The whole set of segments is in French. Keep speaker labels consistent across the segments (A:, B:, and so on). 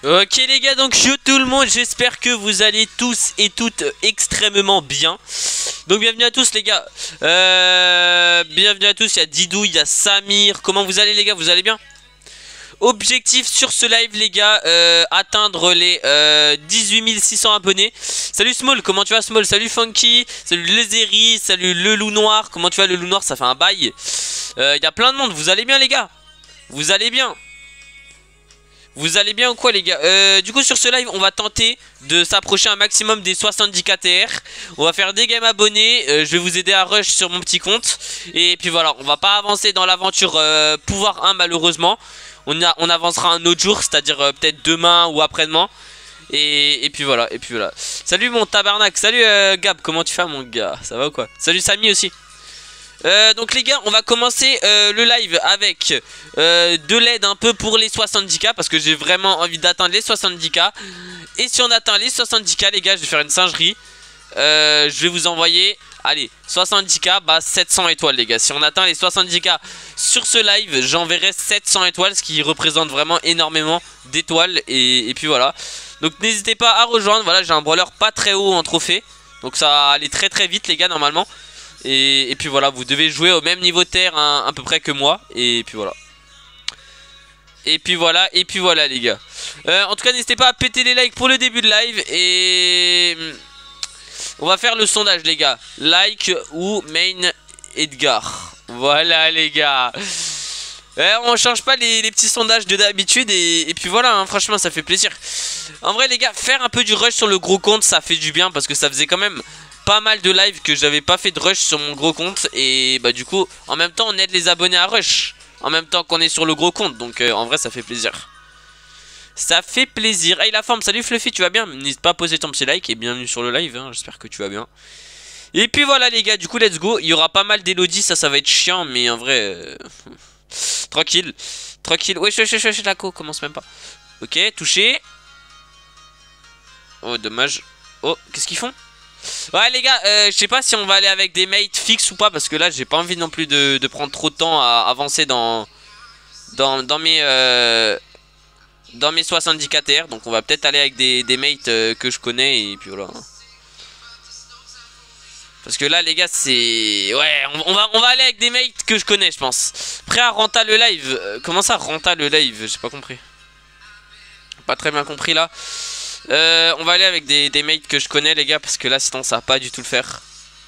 A: Ok les gars, donc yo tout le monde, j'espère que vous allez tous et toutes extrêmement bien. Donc bienvenue à tous les gars. Bienvenue à tous, il y a Didou, il y a Samir. Comment vous allez les gars, vous allez bien? Objectif sur ce live les gars, atteindre les 18 600 abonnés. Salut Small, comment tu vas Small? Salut Funky, salut Lezeri, salut le loup noir. Comment tu vas le loup noir? Ça fait un bail. Il y a plein de monde, vous allez bien les gars? Vous allez bien? Vous allez bien ou quoi les gars? Du coup sur ce live on va tenter de s'approcher un maximum des 70 KTR. On va faire des games abonnés, je vais vous aider à rush sur mon petit compte. Et puis voilà, on va pas avancer dans l'aventure pouvoir 1 malheureusement. On avancera un autre jour, c'est-à-dire peut-être demain ou après-demain. Et puis voilà, Salut mon tabarnak, salut Gab, comment tu fais mon gars? Ça va ou quoi? Salut Samy aussi. Donc les gars, on va commencer le live avec de l'aide un peu pour les 70k parce que j'ai vraiment envie d'atteindre les 70k. Et si on atteint les 70k les gars, je vais faire une singerie. Je vais vous envoyer, allez, 70k, bah 700 étoiles les gars. Si on atteint les 70k sur ce live, j'enverrai 700 étoiles, ce qui représente vraiment énormément d'étoiles. Et puis voilà. Donc n'hésitez pas à rejoindre, voilà, j'ai un brawler pas très haut en trophée. Donc ça va aller très très vite les gars normalement. Et puis voilà, vous devez jouer au même niveau de terre à peu près que moi. Et puis voilà. Et puis voilà les gars. En tout cas n'hésitez pas à péter les likes pour le début de live. Et on va faire le sondage les gars. Like ou main Edgar. Voilà les gars. On change pas les petits sondages de d'habitude. Et puis voilà hein, franchement ça fait plaisir. En vrai les gars, faire un peu du rush sur le gros compte ça fait du bien. Parce que ça faisait quand même pas mal de live que j'avais pas fait de rush sur mon gros compte. Et bah du coup en même temps on aide les abonnés à rush en même temps qu'on est sur le gros compte. Donc en vrai ça fait plaisir. Ça fait plaisir. Hey la forme, salut Fluffy, tu vas bien? N'hésite pas à poser ton petit like et bienvenue sur le live hein. J'espère que tu vas bien. Et puis voilà les gars, du coup let's go. Il y aura pas mal d'élodie, ça va être chiant. Mais en vrai tranquille. Tranquille. Wesh la co, commence même pas. Ok, touché. Oh dommage. Oh, qu'est-ce qu'ils font? Ouais les gars, je sais pas si on va aller avec des mates fixes ou pas. Parce que là j'ai pas envie non plus de prendre trop de temps à avancer dans mes 70 KTR. Donc on va peut-être aller avec des mates que je connais. Et puis voilà. Parce que là les gars c'est... Ouais on va aller avec des mates que je connais je pense. Prêt à renta le live. Comment ça renta le live? J'ai pas compris. Pas très bien compris là. On va aller avec des mates que je connais les gars. Parce que là sinon ça va pas du tout le faire.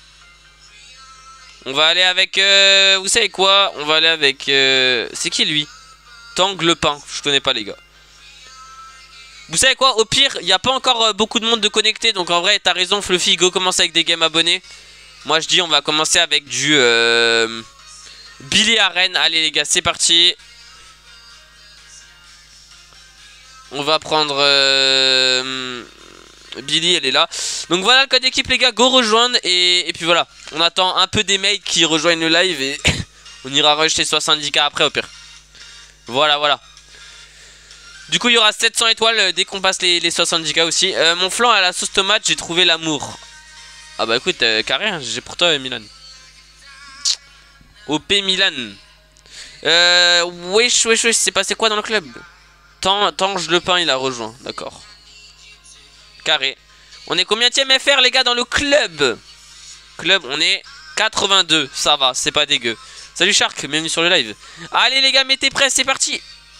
A: On va aller avec vous savez quoi? On va aller avec c'est qui lui? Tanglepin. Je connais pas les gars. Vous savez quoi? Au pire il n'y a pas encore beaucoup de monde de connecté. Donc en vrai t'as raison Fluffy. Go commence avec des games abonnés. Moi je dis on va commencer avec du Billy Arène. Allez les gars c'est parti. On va prendre Billy, elle est là. Donc voilà le code d'équipe les gars, go rejoindre. Et puis voilà, on attend un peu des mates qui rejoignent le live. Et on ira rush les 70k après au pire. Voilà. Du coup il y aura 700 étoiles dès qu'on passe les 70k aussi. Mon flanc à la sauce tomate, j'ai trouvé l'amour. Ah bah écoute, carré, hein, j'ai pour toi Milan. OP Milan. Wesh, c'est passé quoi dans le club? Tange le pain il a rejoint, d'accord. Carré. On est combienième FR les gars dans le club? Club, on est 82, ça va, c'est pas dégueu. Salut Shark, bienvenue sur le live. Allez les gars, mettez prêt, c'est parti.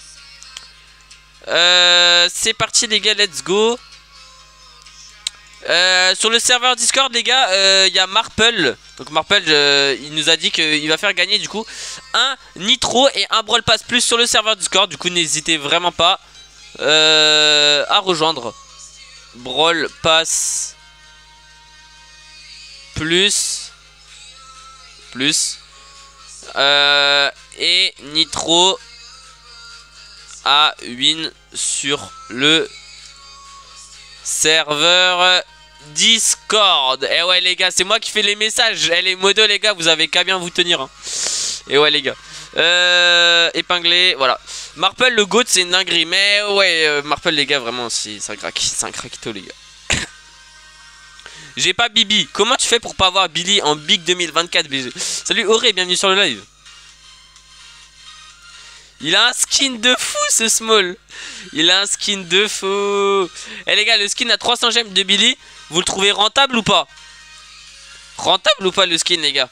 A: C'est parti les gars, let's go. Sur le serveur Discord les gars, il y a Marple. Donc Marple il nous a dit qu'il va faire gagner du coup un Nitro et un Brawl Pass plus sur le serveur Discord. Du coup n'hésitez vraiment pas à rejoindre Brawl Pass plus et Nitro à win sur le serveur Discord. Et ouais les gars, c'est moi qui fais les messages. Elle est modo les gars, vous avez qu'à bien vous tenir hein. Et ouais les gars, épinglé, voilà. Marple le goat c'est une dinguerie. Mais ouais Marple les gars vraiment c'est un craquito les gars. J'ai pas Bibi. Comment tu fais pour pas avoir Billy en Big 2024 BG? Salut Auré, bienvenue sur le live. Il a un skin de fou ce Small. Il a un skin de fou. Eh les gars, le skin à 300 gemmes de Billy, vous le trouvez rentable ou pas? Rentable ou pas le skin les gars?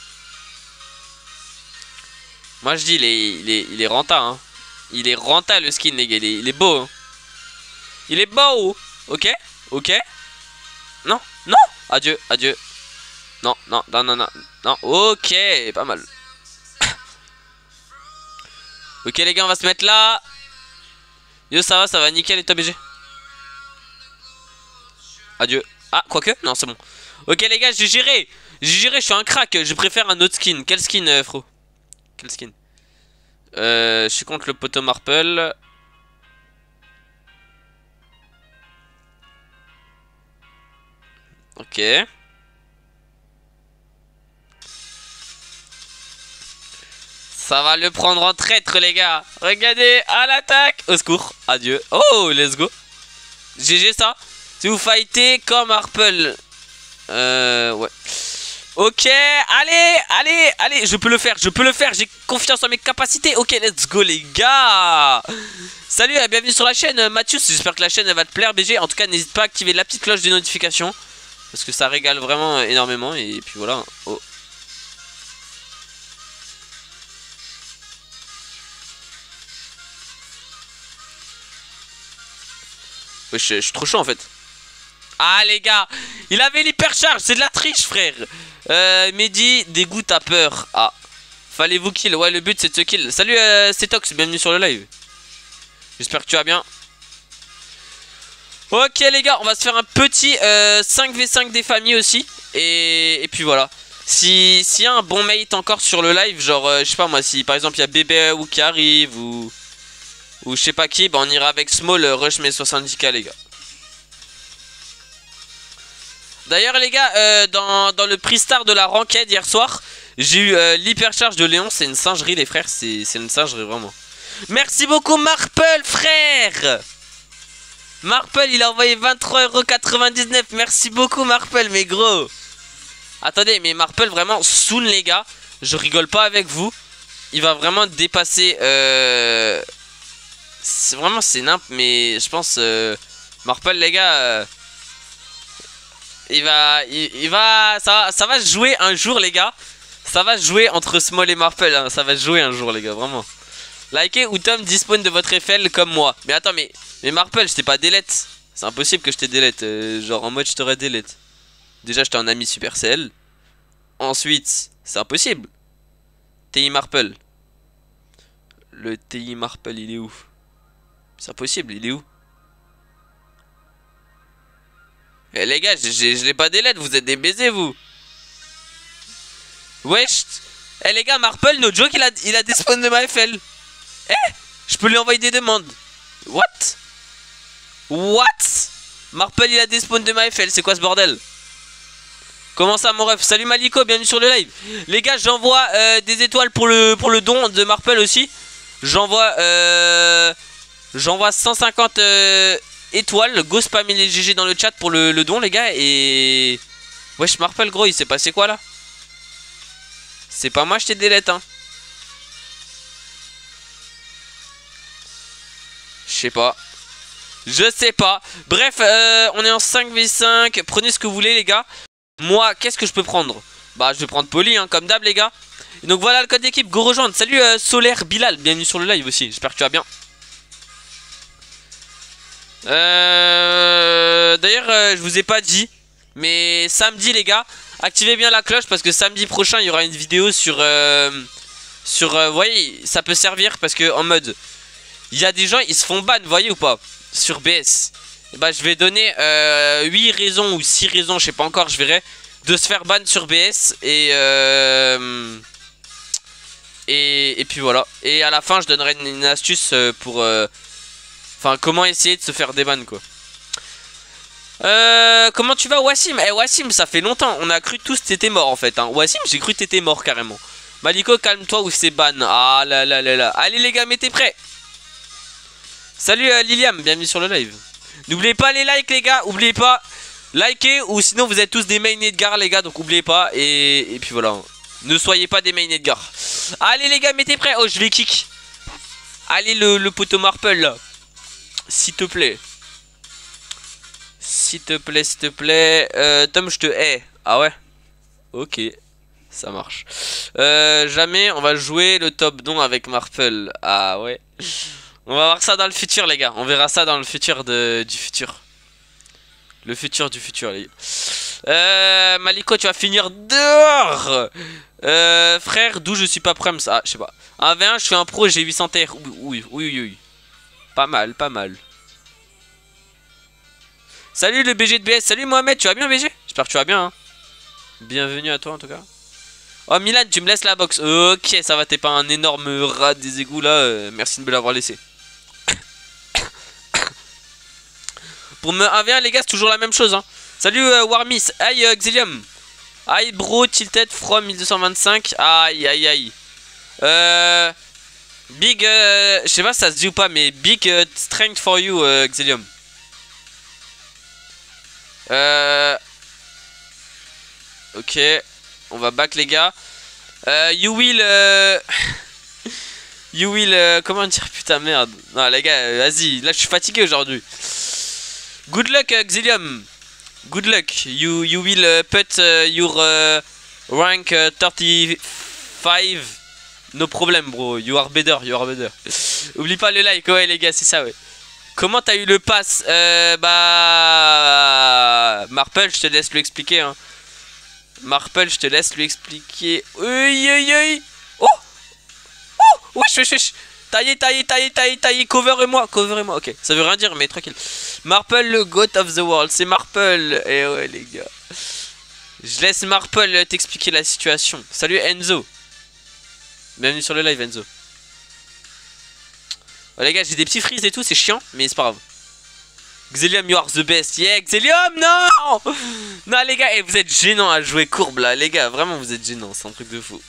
A: Moi je dis il est rentable hein. Il est rentable le skin les gars, il est beau hein. Il est beau. Ok. Ok. Non. Non. Adieu. Adieu. Non. Non. Non. Non. Non. Non. Ok. Pas mal. Ok les gars, on va se mettre là. Yo ça va nickel et toi BG. Adieu. Ah quoique. Non c'est bon. Ok les gars, j'ai géré. Je suis un crack. Je préfère un autre skin. Quel skin Fro? Quel skin? Je suis contre le poteau Marple. Ok. Ça va le prendre en traître les gars. Regardez, à l'attaque. Au secours, adieu. Oh, let's go. GG ça. Si vous fightez comme Marple. Ouais. Ok, allez, je peux le faire, j'ai confiance en mes capacités. Ok, let's go les gars. Salut, bienvenue sur la chaîne Mathius, j'espère que la chaîne elle va te plaire BG. En tout cas, n'hésite pas à activer la petite cloche de notification, parce que ça régale vraiment énormément. Et puis voilà. Oh. Ouais, je suis trop chaud en fait. Ah les gars, il avait l'hypercharge, c'est de la triche frère. Mehdi, dégoût, t'as peur. Ah, fallait vous kill, ouais le but c'est de se kill. Salut Cetox, bienvenue sur le live. J'espère que tu vas bien. Ok les gars, on va se faire un petit 5v5 des familles aussi. Et puis voilà. S'il y a un bon mate encore sur le live, genre je sais pas moi, si par exemple il y a bébé ou qui arrive ou je sais pas qui, bah on ira avec Small rush mes 70k les gars. D'ailleurs les gars, dans le prix star de la ranked hier soir, j'ai eu l'hypercharge de Léon. C'est une singerie les frères, c'est une singerie vraiment. Merci beaucoup Marple frère. Marple il a envoyé 23,99€. Merci beaucoup Marple mes gros. Attendez, mais Marple vraiment soon les gars. Je rigole pas avec vous. Il va vraiment dépasser c'est vraiment c'est nimp. Mais je pense Marple les gars il va ça va se jouer un jour les gars. Ça va se jouer entre Small et Marple hein. Ça va se jouer un jour les gars vraiment. Likez ou Tom dispone de votre FL comme moi. Mais attends mais Marple je t'ai pas delete. C'est impossible que je t'ai delete genre en mode je t'aurais delete. Déjà j'étais un ami Supercell. Ensuite c'est impossible. TI Marple. Le TI Marple il est où? C'est impossible, il est où? Eh les gars, je l'ai pas delete, vous êtes des baisers vous. Wesh. Eh les gars, Marple, no joke, il a despawn de ma FL. Eh, je peux lui envoyer des demandes. What? Marple, il a despawn de ma FL, c'est quoi ce bordel? Comment ça mon ref? Salut Maliko, bienvenue sur le live. Les gars, j'envoie des étoiles pour le don de Marple aussi. J'envoie 150 étoiles. Go spammer les GG dans le chat pour le don les gars. Et wesh Marple gros, il s'est passé quoi là? C'est pas moi je t'ai delete hein. Je sais pas. Bref, on est en 5v5. Prenez ce que vous voulez les gars. Moi, qu'est-ce que je peux prendre? Bah, je vais prendre Poly, hein, comme d'hab, les gars. Et donc voilà le code d'équipe. Go rejoindre. Salut Solaire Bilal. Bienvenue sur le live aussi. J'espère que tu vas bien. D'ailleurs, je vous ai pas dit. Mais samedi, les gars, activez bien la cloche. Parce que samedi prochain, il y aura une vidéo sur... vous voyez, ça peut servir. Parce que en mode... Il y a des gens, ils se font ban, vous voyez ou pas? Sur BS. Et bah je vais donner 8 raisons ou 6 raisons, je sais pas encore, je verrai, de se faire ban sur BS. Et puis voilà. Et à la fin je donnerai une astuce pour enfin comment essayer de se faire déban quoi. Comment tu vas Wassim? Eh Wassim, ça fait longtemps, on a cru tous que t'étais mort en fait hein. Wassim, j'ai cru que t'étais mort carrément. Maliko, calme-toi ou c'est ban. Ah là là là là. Allez les gars, mettez prêts. Salut Liliam, bienvenue sur le live. N'oubliez pas les likes les gars, oubliez pas. Likez ou sinon vous êtes tous des main Edgar les gars, donc oubliez pas. Et puis voilà, ne soyez pas des main Edgar. Allez les gars, mettez prêts. Oh je vais kick. Allez, le poteau Marple, là. S'il te plaît. S'il te plaît, s'il te plaît. Tom, je te hais. Ah ouais? Ok. Ça marche. Jamais on va jouer le top don avec Marple. Ah ouais. On va voir ça dans le futur, les gars. On verra ça dans le futur du futur. Le futur du futur, les gars. Maliko, tu vas finir dehors. Frère, d'où je suis pas prêt, ça. Je sais pas. 1v1, je suis un pro, j'ai 800 TR. Oui, oui, oui, oui. Pas mal, pas mal. Salut le BG de BS. Salut Mohamed, tu vas bien, BG? J'espère que tu vas bien, hein. Bienvenue à toi, en tout cas. Oh, Milan, tu me laisses la box. Ok, ça va, t'es pas un énorme rat des égouts, là. Merci de me l'avoir laissé. Pour me 1v1, les gars, c'est toujours la même chose, hein. Salut Warmis. Aïe, Xilium. Aïe, bro, tilted from 1225. Aïe, aïe, aïe. Big, je sais pas si ça se dit ou pas, mais big strength for you, Xilium. Ok, on va back, les gars. You will, you will, comment dire, putain, merde. Non, les gars, vas-y, là, je suis fatigué aujourd'hui. Good luck, Xilium. Good luck. You will put your rank 35. No problem, bro. You are better, you are better. Oublie pas le like, ouais, les gars, c'est ça, ouais. Comment t'as eu le pass? Bah... Marple, je te laisse lui expliquer, hein. Marple, je te laisse lui expliquer. Oui. Oh. Oh. Wesh. Taillez. Cover-moi. Ok, ça veut rien dire, mais tranquille. Marple, le goat of the world. C'est Marple. Eh ouais, les gars. Je laisse Marple t'expliquer la situation. Salut Enzo. Bienvenue sur le live, Enzo. Oh, les gars, j'ai des petits frises et tout, c'est chiant, mais c'est pas grave. Xelium, you are the best. Yeah, Xelium, non. Non, les gars, vous êtes gênants à jouer courbe, là. Les gars, vraiment, vous êtes gênants. C'est un truc de fou.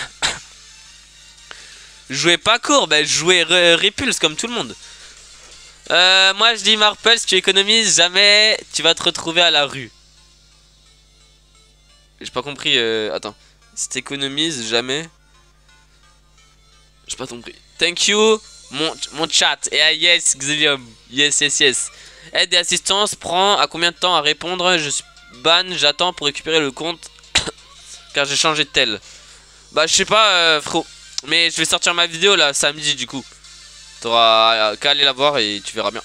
A: Jouez pas courbe, jouez répulse comme tout le monde. Moi, je dis Marple, si tu économises, jamais tu vas te retrouver à la rue. J'ai pas compris. Attends. Si t'économises, jamais... J'ai pas compris. Thank you, mon chat. Et yes, Xelium. Yes. Aide et assistance prend à combien de temps à répondre? Je suis ban, j'attends pour récupérer le compte. Car j'ai changé de tel. Bah, je sais pas, frérot. Mais je vais sortir ma vidéo là samedi, du coup. T'auras qu'à aller la voir et tu verras bien.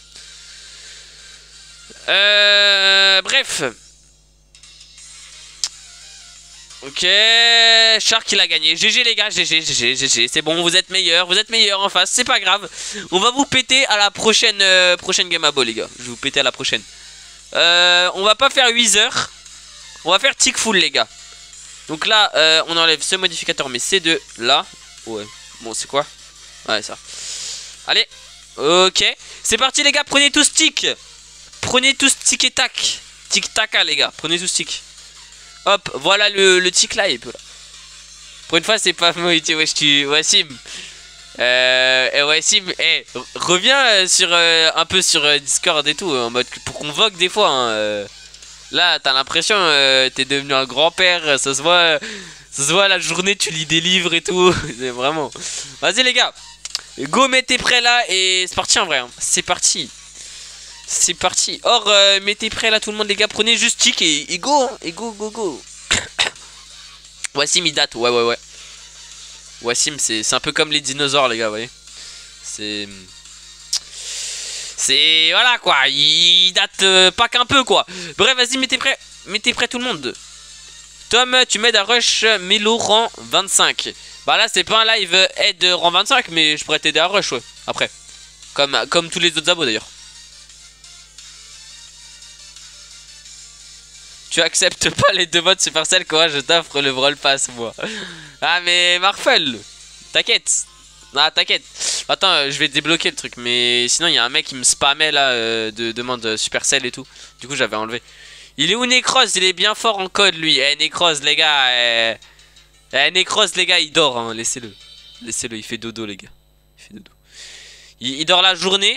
A: Bref. Ok, Shark il a gagné. GG les gars, GG. C'est bon, vous êtes meilleurs en face, c'est pas grave. On va vous péter à la prochaine game à ball, les gars. Je vais vous péter à la prochaine. On va pas faire 8 heures. On va faire tick full, les gars. Donc là, on enlève ce modificateur, mais c'est de là. Ouais, bon, c'est quoi? Ouais, ça. Allez, ok. C'est parti, les gars, prenez tous stick. Prenez tous tic et tac. Tic tac, les gars, prenez tous stick. Hop, voilà le tic là, et là. Pour une fois, c'est pas Moïti, wesh, Wassim. Wassim, reviens sur un peu sur Discord et tout, en mode pour qu'on vogue des fois. Hein, là, t'as l'impression t'es devenu un grand-père, ça se voit la journée, tu lis des livres et tout. Vraiment. Vas-y, les gars. Go, mettez prêts là, et c'est parti en vrai. Hein. C'est parti. C'est parti. Or, mettez prêts là tout le monde, les gars. Prenez juste tic et go, hein. Et go. Wassim il date, ouais. Wassim c'est un peu comme les dinosaures, les gars, vous voyez. C'est voilà quoi, il date pas qu'un peu quoi. Bref, vas-y, mettez prêts tout le monde. Tom, tu m'aides à rush Melo rang 25. Bah là c'est pas un live aide rang 25, mais je pourrais t'aider à rush, ouais. Après, comme tous les autres abos d'ailleurs. Tu acceptes pas les 2 modes Supercell, quoi, je t'offre le Brawl Pass, moi. Ah, mais Marfel, t'inquiète. Ah, t'inquiète. Attends, je vais débloquer le truc, mais sinon, il y a un mec qui me spammait là de demande Supercell et tout. Du coup, j'avais enlevé. Il est où Necros? Il est bien fort en code, lui. Necros, les gars. Necros, les gars, il dort, hein. Laissez-le. Laissez-le, il fait dodo, les gars. Il fait dodo. Il dort la journée.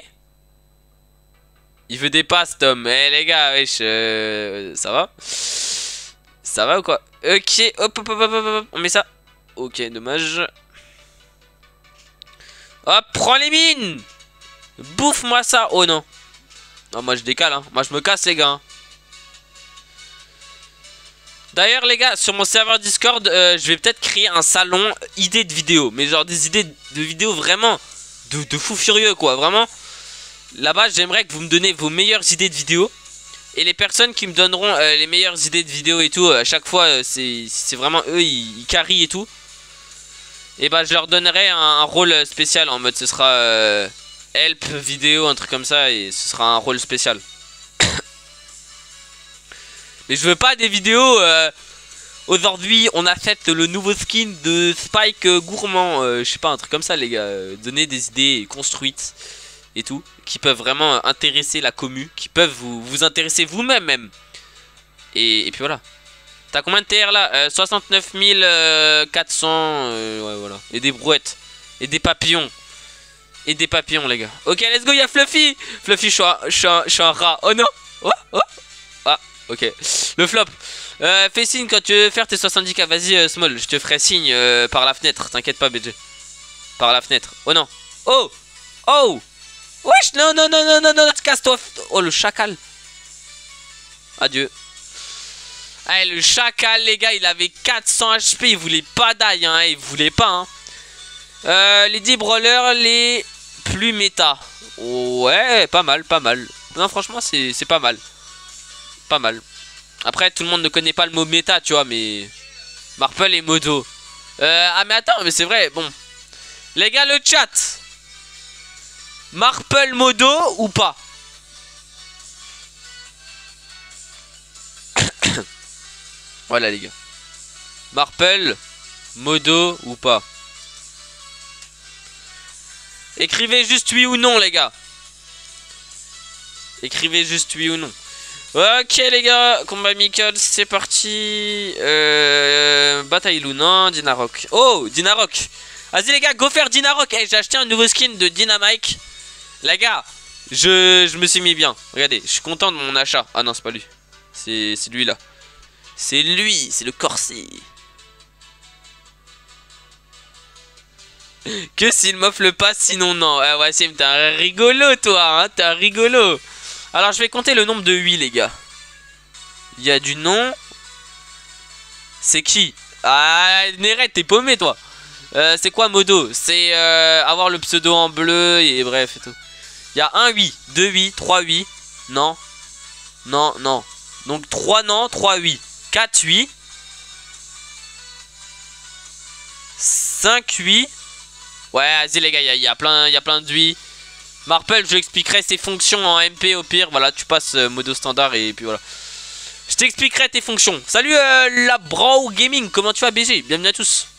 A: Il veut des passes, Tom. Les gars, wesh, ça va? Ça va ou quoi? Ok, hop, on met ça. Ok, dommage. Hop, prends les mines. Bouffe-moi ça. Oh non. Non, moi je décale, hein. Moi je me casse, les gars, hein. D'ailleurs, les gars, sur mon serveur Discord, je vais peut-être créer un salon idées de vidéos. Mais genre des idées de vidéos vraiment de fou furieux, quoi. Vraiment. Là-bas, j'aimerais que vous me donnez vos meilleures idées de vidéos. Et les personnes qui me donneront les meilleures idées de vidéos et tout, à chaque fois, c'est vraiment eux, ils carry et tout. Et bah, je leur donnerai un rôle spécial en mode ce sera help vidéo, un truc comme ça. Et ce sera un rôle spécial. Mais je veux pas des vidéos. Aujourd'hui, on a fait le nouveau skin de Spike Gourmand. Je sais pas, un truc comme ça, les gars. Donner des idées construites et tout, qui peuvent vraiment intéresser la commu, qui peuvent vous intéresser vous-même même. Et puis voilà. T'as combien de TR là 69 400. Ouais, voilà. Et des brouettes. Et des papillons. Et des papillons, les gars. Ok, let's go, il y a Fluffy. Fluffy, je suis un rat. Oh non. Oh, oh. Ah, ok. Le flop. Fais signe quand tu veux faire tes 70k. Vas-y, Small. Je te ferai signe par la fenêtre. T'inquiète pas, BG. Par la fenêtre. Oh non. Oh. Oh. Wesh, non, non, non, non, non, non, casse-toi. Oh, le chacal. Adieu. Allez, le chacal, les gars, il avait 400 HP. Il voulait pas d'ail, hein. Il voulait pas, hein. Les 10 brawlers les plus méta. Ouais, pas mal, pas mal. Non, franchement, c'est pas mal. Pas mal. Après, tout le monde ne connaît pas le mot méta, tu vois, mais... Marple et Modo. Ah, mais attends, mais c'est vrai, bon. Les gars, le chat. Marple Modo ou pas? Voilà les gars. Marple Modo ou pas? Écrivez juste oui ou non, les gars. Écrivez juste oui ou non. Ok les gars, combat amical, c'est parti. Bataille Luna, Dinarok. Oh, Dinarok. Vas-y les gars, go faire Dinarok. Hey, j'ai acheté un nouveau skin de Dynamike. Les gars, je me suis mis bien. Regardez, je suis content de mon achat. Ah non, c'est pas lui. C'est lui là. C'est lui, c'est le corset. Que s'il m'offre le pass, sinon non. Ouais, Wassim, t'es un rigolo toi, hein. T'es un rigolo. Alors, je vais compter le nombre de 8, les gars. Il y a du nom. C'est qui? Ah, Néret, t'es paumé, toi. C'est quoi Modo? C'est avoir le pseudo en bleu et bref et tout. Il y a 1 8, 2 8, 3 8. Non. Non, non. Donc 3 non, 3 8. 4 8. 5 8. Ouais, vas-y les gars, il y a plein de 8. Marple, je l'expliquerai ses fonctions en MP au pire. Voilà, tu passes modo standard et puis voilà. Je t'expliquerai tes fonctions. Salut la Brawl Gaming, comment tu vas BG? Bienvenue à tous.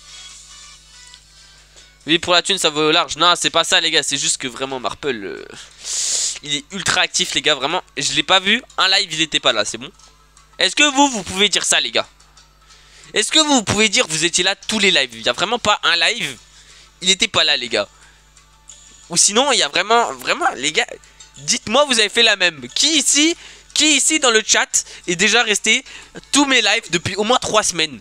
A: Oui, pour la thune, ça vaut large. Non, c'est pas ça, les gars. C'est juste que vraiment, Marple, il est ultra actif, les gars. Vraiment, je l'ai pas vu. Un live, il était pas là, c'est bon. Est-ce que vous pouvez dire ça, les gars? Est-ce que vous pouvez dire que vous étiez là tous les lives? Il y a vraiment pas un live. Il était pas là, les gars. Ou sinon, il y a vraiment, les gars, dites-moi, vous avez fait la même. Qui ici dans le chat est déjà resté tous mes lives depuis au moins 3 semaines?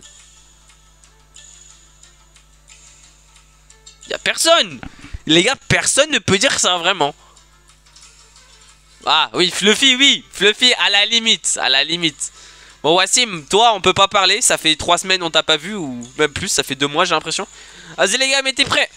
A: Il y a personne. Les gars, personne ne peut dire ça vraiment. Ah oui, Fluffy, oui. Fluffy, à la limite. À la limite. Bon, Wassim, toi, on peut pas parler. Ça fait 3 semaines, on t'a pas vu. Ou même plus, ça fait 2 mois, j'ai l'impression. Vas-y, les gars, mettez prêts.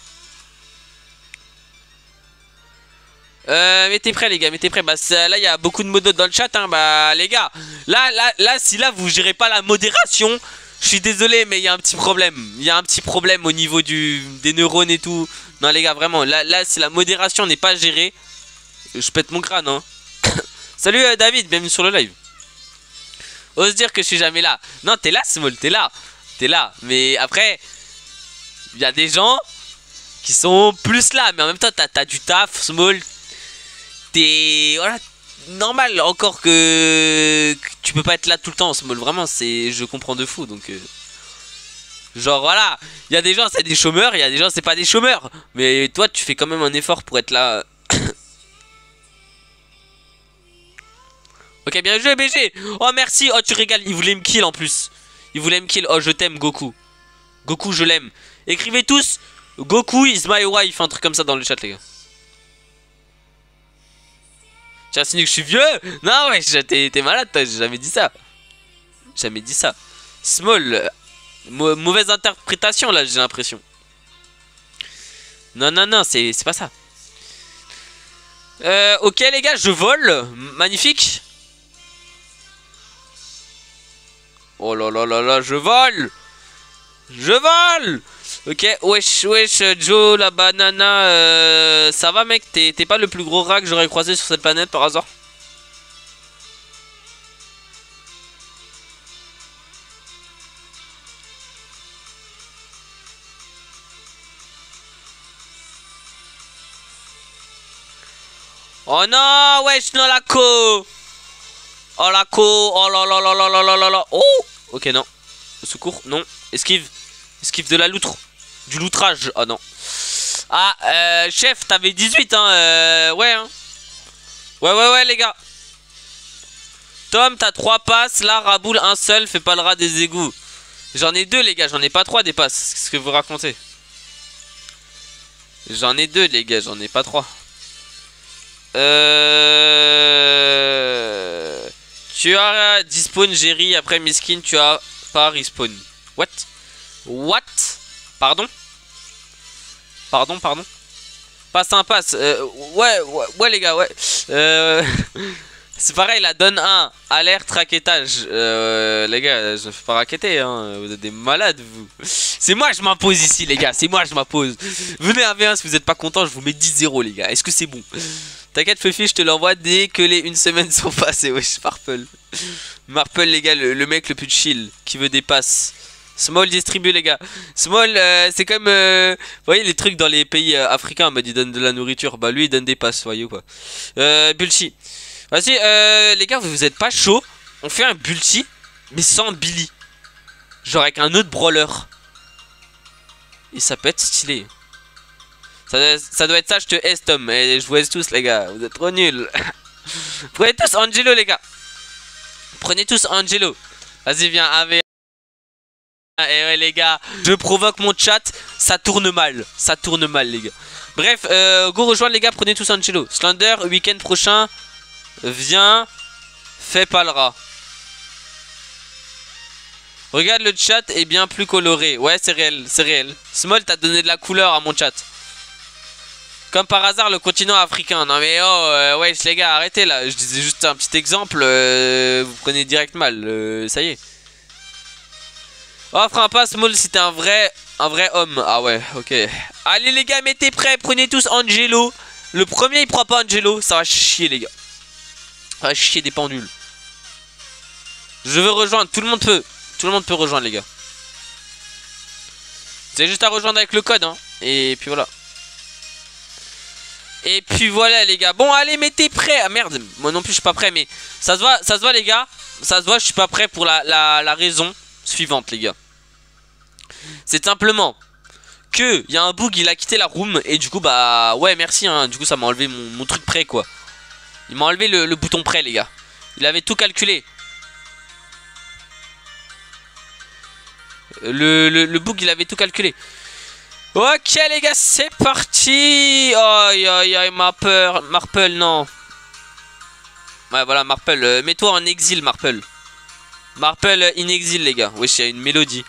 A: Mettez prêts, les gars, mettez prêts. Bah, là, il y a beaucoup de modos dans le chat. Hein. Bah, les gars, là, si là, vous gérez pas la modération, je suis désolé, mais il y a un petit problème. Il y a un petit problème au niveau des neurones et tout. Non, les gars, vraiment, là si la modération n'est pas gérée, je pète mon crâne, hein. Salut David, bienvenue sur le live. Ose dire que je suis jamais là. Non, t'es là, Small, t'es là. T'es là. Mais après, il y a des gens qui sont plus là. Mais en même temps, t'as du taf, Small. T'es... Voilà, normal. Encore que tu peux pas être là tout le temps, Small. Vraiment, je comprends de fou, donc... Genre, voilà. Il y a des gens, c'est des chômeurs. Il y a des gens, c'est pas des chômeurs. Mais toi, tu fais quand même un effort pour être là... Ok, bien joué, BG. Oh, merci. Oh, tu régales. Il voulait me kill en plus. Il voulait me kill. Oh, je t'aime, Goku. Goku, je l'aime. Écrivez tous Goku is my wife, un truc comme ça dans le chat, les gars. Tu as signé que je suis vieux? Non, ouais, t'es malade, toi, j'ai jamais dit ça. Jamais dit ça. Small, mauvaise interprétation là, j'ai l'impression. Non, non, non, c'est pas ça. Ok, les gars, je vole. Magnifique. Oh là là là là, je vole. Je vole. Ok, wesh, wesh, Joe, la banana, ça va mec, t'es pas le plus gros rat que j'aurais croisé sur cette planète par hasard? Oh non, wesh, non la co. Oh la co, oh là là là là là là là là. Oh. Ok, non. Secours, non. Esquive. Esquive de la loutre. Du loutrage. Oh non. Ah, chef, t'avais 18, hein. Ouais, hein. Ouais, les gars. Tom, t'as 3 passes. Là, Raboul, un seul. Fais pas le rat des égouts. J'en ai 2, les gars. J'en ai pas 3 des passes. Qu'est-ce que vous racontez? J'en ai 2, les gars. J'en ai pas 3. Tu as despawn Jerry. Après Miskin, tu as pas respawn. What? What? Pardon? Pardon? Passe un passe. Ouais, les gars, ouais. C'est pareil, la donne 1. Alerte, raquettage. Les gars, je me fais pas raqueter, hein. Vous êtes des malades, vous. C'est moi, je m'impose ici, les gars. C'est moi, je m'impose. Venez à V1 si vous êtes pas content, je vous mets 10-0, les gars. Est-ce que c'est bon? T'inquiète, Fufi, je te l'envoie dès que les 1 semaine sont passées. Wesh, Marple. Marple, les gars, le mec le plus chill qui veut des passes. Small distribue, les gars. Small, c'est comme vous voyez les trucs dans les pays africains, bah il donne de la nourriture. Bah lui il donne des passes, voyez quoi. Bulchi. Vas-y, les gars, vous êtes pas chaud? On fait un Bulchi, mais sans Billy. Genre avec un autre brawler. Et ça peut être stylé. Ça doit être ça, je te S, Tom. Et je vous S tous, les gars. Vous êtes trop nuls. Prenez tous Angelo, les gars. Prenez tous Angelo. Vas-y, viens, AV. Et ouais, les gars, je provoque mon chat. Ça tourne mal. Ça tourne mal, les gars. Bref, go rejoindre, les gars. Prenez tous Angelo. Slender, week-end prochain. Viens. Fais pas le rat. Regarde, le chat est bien plus coloré. Ouais, c'est réel, c'est réel. Small, t'as donné de la couleur à mon chat. Comme par hasard, le continent africain. Non mais oh, ouais, les gars, arrêtez là. Je disais juste un petit exemple. Vous prenez direct mal. Ça y est. Offre un pas, Small, si t'es un vrai homme. Ah ouais, ok. Allez les gars, mettez prêts. Prenez tous Angelo. Le premier, il prend pas Angelo. Ça va chier, les gars. Ça va chier des pendules. Je veux rejoindre. Tout le monde peut. Tout le monde peut rejoindre, les gars. C'est juste à rejoindre avec le code, hein. Et puis voilà. Et puis voilà, les gars. Bon, allez, mettez prêt. Ah merde, moi non plus je suis pas prêt, mais ça se voit, les gars. Ça se voit, je suis pas prêt pour la raison suivante, les gars. C'est simplement que il y a un bug, il a quitté la room. Et du coup, bah ouais, merci, hein. Du coup, ça m'a enlevé mon truc prêt, quoi. Il m'a enlevé le bouton prêt, les gars. Il avait tout calculé. Le bug, il avait tout calculé. Ok, les gars, c'est parti. Aïe, aïe, aïe, Marple, non. Ouais, voilà, Marple. Mets-toi en exil, Marple. Marple in exil, les gars. Wesh, il y a une mélodie.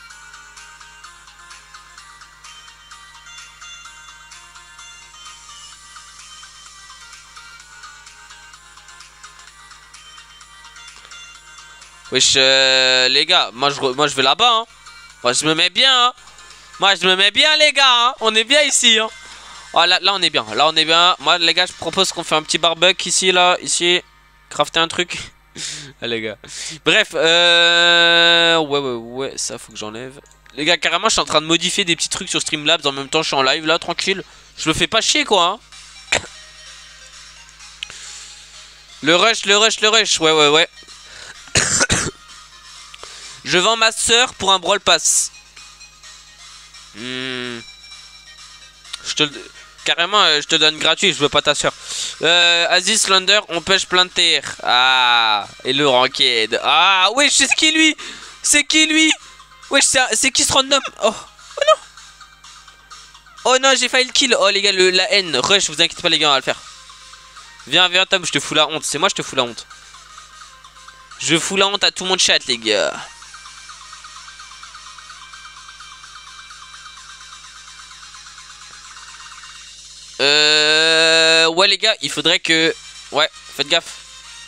A: Wesh, les gars, moi je vais là-bas, hein. Moi je me mets bien, hein. Moi je me mets bien, les gars, hein. On est bien ici, hein. Oh, là on est bien, là on est bien. Moi les gars, je propose qu'on fait un petit barbecue ici, là, ici. Crafter un truc. Ah, les gars. Bref, ouais, ça faut que j'enlève. Les gars, carrément, je suis en train de modifier des petits trucs sur Streamlabs. En même temps, je suis en live, là, tranquille. Je me fais pas chier, quoi, hein. Le rush, ouais. Je vends ma soeur pour un brawl pass. Carrément, je te donne gratuit, je veux pas ta soeur. Aziz Slender, on pêche plein de terre. Ah, et le ranked. Ah, wesh, c'est qui lui? C'est qui lui? Wesh, c'est qui ce random? Oh non. Oh non, j'ai failli le kill. Oh les gars, la haine. Rush, vous inquiétez pas les gars, on va le faire. Viens, viens Tom, je te fous la honte. C'est moi, je te fous la honte. Je fous la honte à tout mon chat les gars. Ouais les gars, il faudrait que... Ouais, faites gaffe.